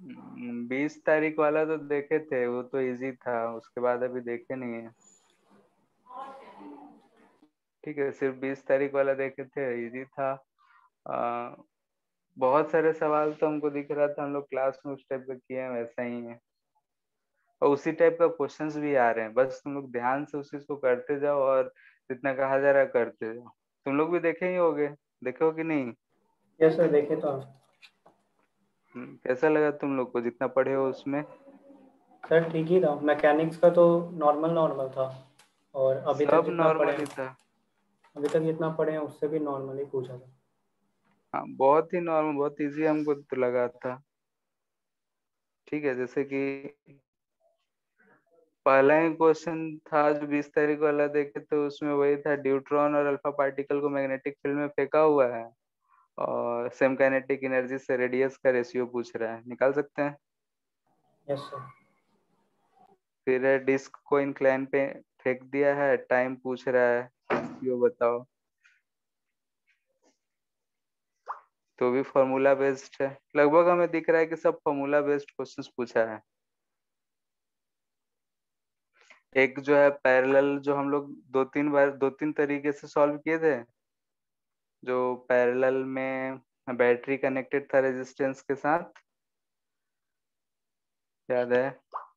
बीस तारीख वाला तो देखे थे, वो तो इजी था, उसके बाद अभी देखे नहीं है। ठीक है, सिर्फ बीस तारीख वाला देखे थे, इजी था। आ, बहुत सारे सवाल तो हमको दिख रहा था हम लोग क्लास में उस टाइप का किए हैं, वैसा ही है। और उसी टाइप का क्वेश्चंस भी आ रहे हैं, बस तुम लोग ध्यान से उस चीज को करते जाओ और जितना कहा जा रहा है करते जाओ। तुम लोग भी देखे ही होगे, देखे हो कि नहीं? यस सर, देखे तो हम। हम्म, कैसा लगा तुम लोग को जितना पढ़े हो उसमें? सर ठीक ही था, मैकेनिक्स का तो नॉर्मल नॉर्मल था, और अभी तक सब जितना पढ़े नॉर्मल ही हैं था। अभी तक जितना पढ़े हैं उससे भी नॉर्मल ही पूछा था। हाँ, बहुत ही नॉर्मल, बहुत इजी हमको तो लगा था। ठीक है, जैसे कि पहला ही क्वेश्चन था जो बीस तारीख वाला देखे तो उसमें वही था, ड्यूट्रॉन और अल्फा पार्टिकल को मैग्नेटिक फील्ड में फेंका हुआ है और सेम काइनेटिक एनर्जी से रेडियस का रेशियो पूछ रहा है, निकाल सकते हैं। Yes sir. फिर डिस्क को इंक्लाइन पे फेंक दिया है, टाइम पूछ रहा है, रेशियो बताओ। तो भी फॉर्मूला बेस्ड है, लगभग हमें दिख रहा है कि सब फॉर्मूला बेस्ड क्वेश्चंस पूछा है। एक जो है पैरेलल, जो हम लोग दो तीन बार दो तीन तरीके से सॉल्व किए थे, जो पैरेलल में बैटरी कनेक्टेड था रेजिस्टेंस के साथ, याद है?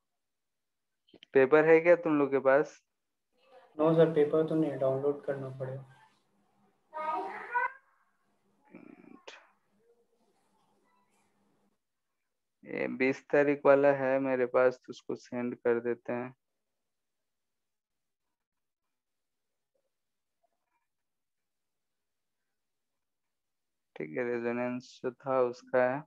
पेपर है क्या तुम लोग के पास? नो सर, पेपर तो नहीं, डाउनलोड करना पड़ेगा। ये बीस तारीख वाला है मेरे पास, तो उसको सेंड कर देते हैं। ठीक है, रेजोनेंस जो था उसका है।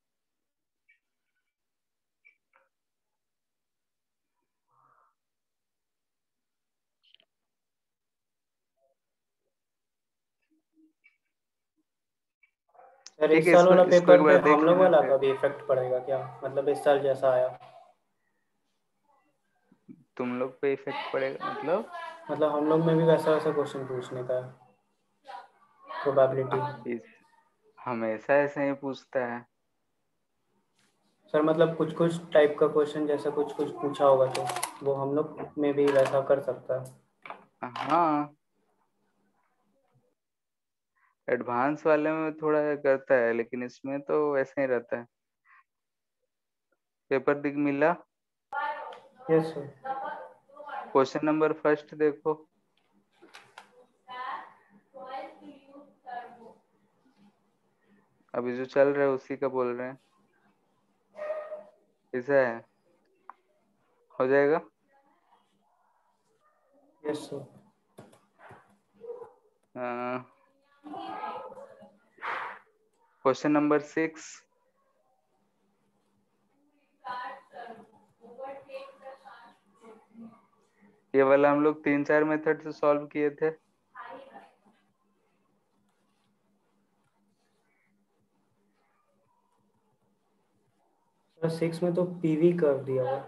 सर ठीक इस है, साल इसको वाला इसको एक पेपर पे बार हम देख लोग लेना वाला का फिर। भी इफेक्ट पड़ेगा क्या, मतलब इस साल जैसा आया? तुम लोग पे इफेक्ट पड़ेगा मतलब? मतलब हम लोग में भी वैसा वैसा क्वेश्चन पूछने का है, प्रोबेबिलिटी। इस- हमेशा ऐसे ही पूछता है। सर मतलब कुछ कुछ टाइप का क्वेश्चन जैसा कुछ कुछ पूछा होगा तो वो हम लोग में भी वैसा कर सकता है। हाँ, एडवांस वाले में थोड़ा करता है, लेकिन इसमें तो वैसे ही रहता है। पेपर दिख मिला? Yes sir. Question number first देखो। अभी जो चल रहा है उसी का बोल रहे हैं, ऐसा है, हो जाएगा। Yes sir. Question number six. ये वाला हम लोग तीन चार मेथड से सॉल्व किए थे। सर सिक्स में तो पीवी कर दिया हुआ।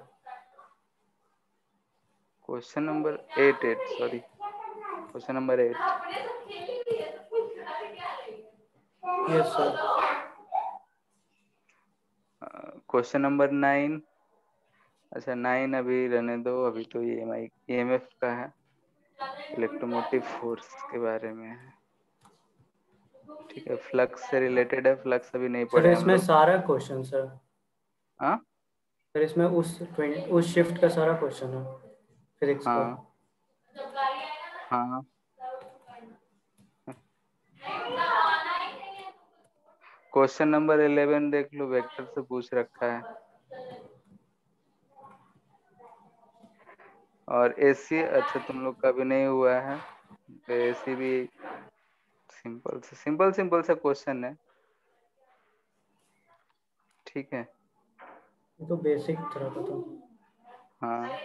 Question number eight eight sorry, question number eight. Yes sir. Question number nine. अच्छा, नाइन अभी रहने दो, अभी तो ये M I E M F का है, इलेक्ट्रोमोटिव फोर्स के बारे में है। ठीक है, फ्लक्स से रिलेटेड है, फ्लक्स अभी नहीं सर पढ़े हम इसमें लोग। सारा क्वेश्चन सर हाँ सर इसमें उस ट्वेंटी उस शिफ्ट का सारा क्वेश्चन है फिजिक्स का। हाँ हाँ। क्वेश्चन नंबर इलेवन देख लो, वेक्टर से पूछ रखा है। और एसी, अच्छा तुम लोग का भी नहीं हुआ है, तो एसी भी सिंपल से सिंपल सिंपल सा क्वेश्चन है। ठीक है। ये तो बेसिक तरह का था। हाँ,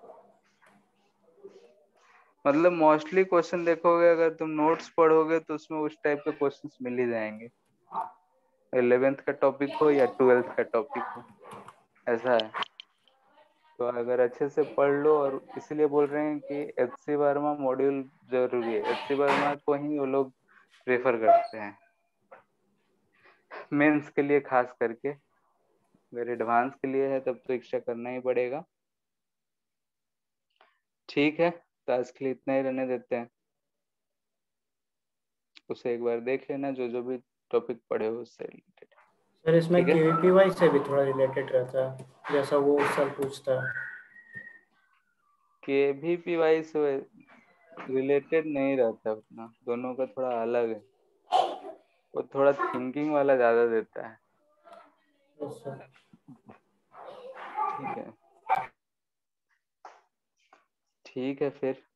मतलब मोस्टली क्वेश्चन देखोगे, अगर तुम नोट्स पढ़ोगे तो उसमें उस टाइप के क्वेश्चंस मिल ही जाएंगे, इलेवेंथ का टॉपिक हो या ट्वेल्थ का टॉपिक हो, ऐसा है। तो अगर अच्छे से पढ़ लो, और इसीलिए बोल रहे हैं कि एच सी वर्मा मॉड्यूल जरूरी है, एच सी वर्मा को ही वो लोग प्रेफर करते हैं मेंस के लिए खास करके। अगर एडवांस के लिए है तब तो एक्स्ट्रा करना ही पड़ेगा। ठीक है, तो आज के लिए इतना ही रहने देते हैं। उसे एक बार देख लेना, जो जो भी टॉपिक पढ़े हो उससे रिलेटेड। सर इसमें ठीक है, केवीपीवाई से भी थोड़ा रिलेटेड रहता है, जैसा वो सर पूछता है। के भी पी वाई से रिलेटेड नहीं रहता उतना, दोनों का थोड़ा अलग है। वो थोड़ा थिंकिंग वाला ज्यादा देता है। Yes sir. ठीक है, ठीक है फिर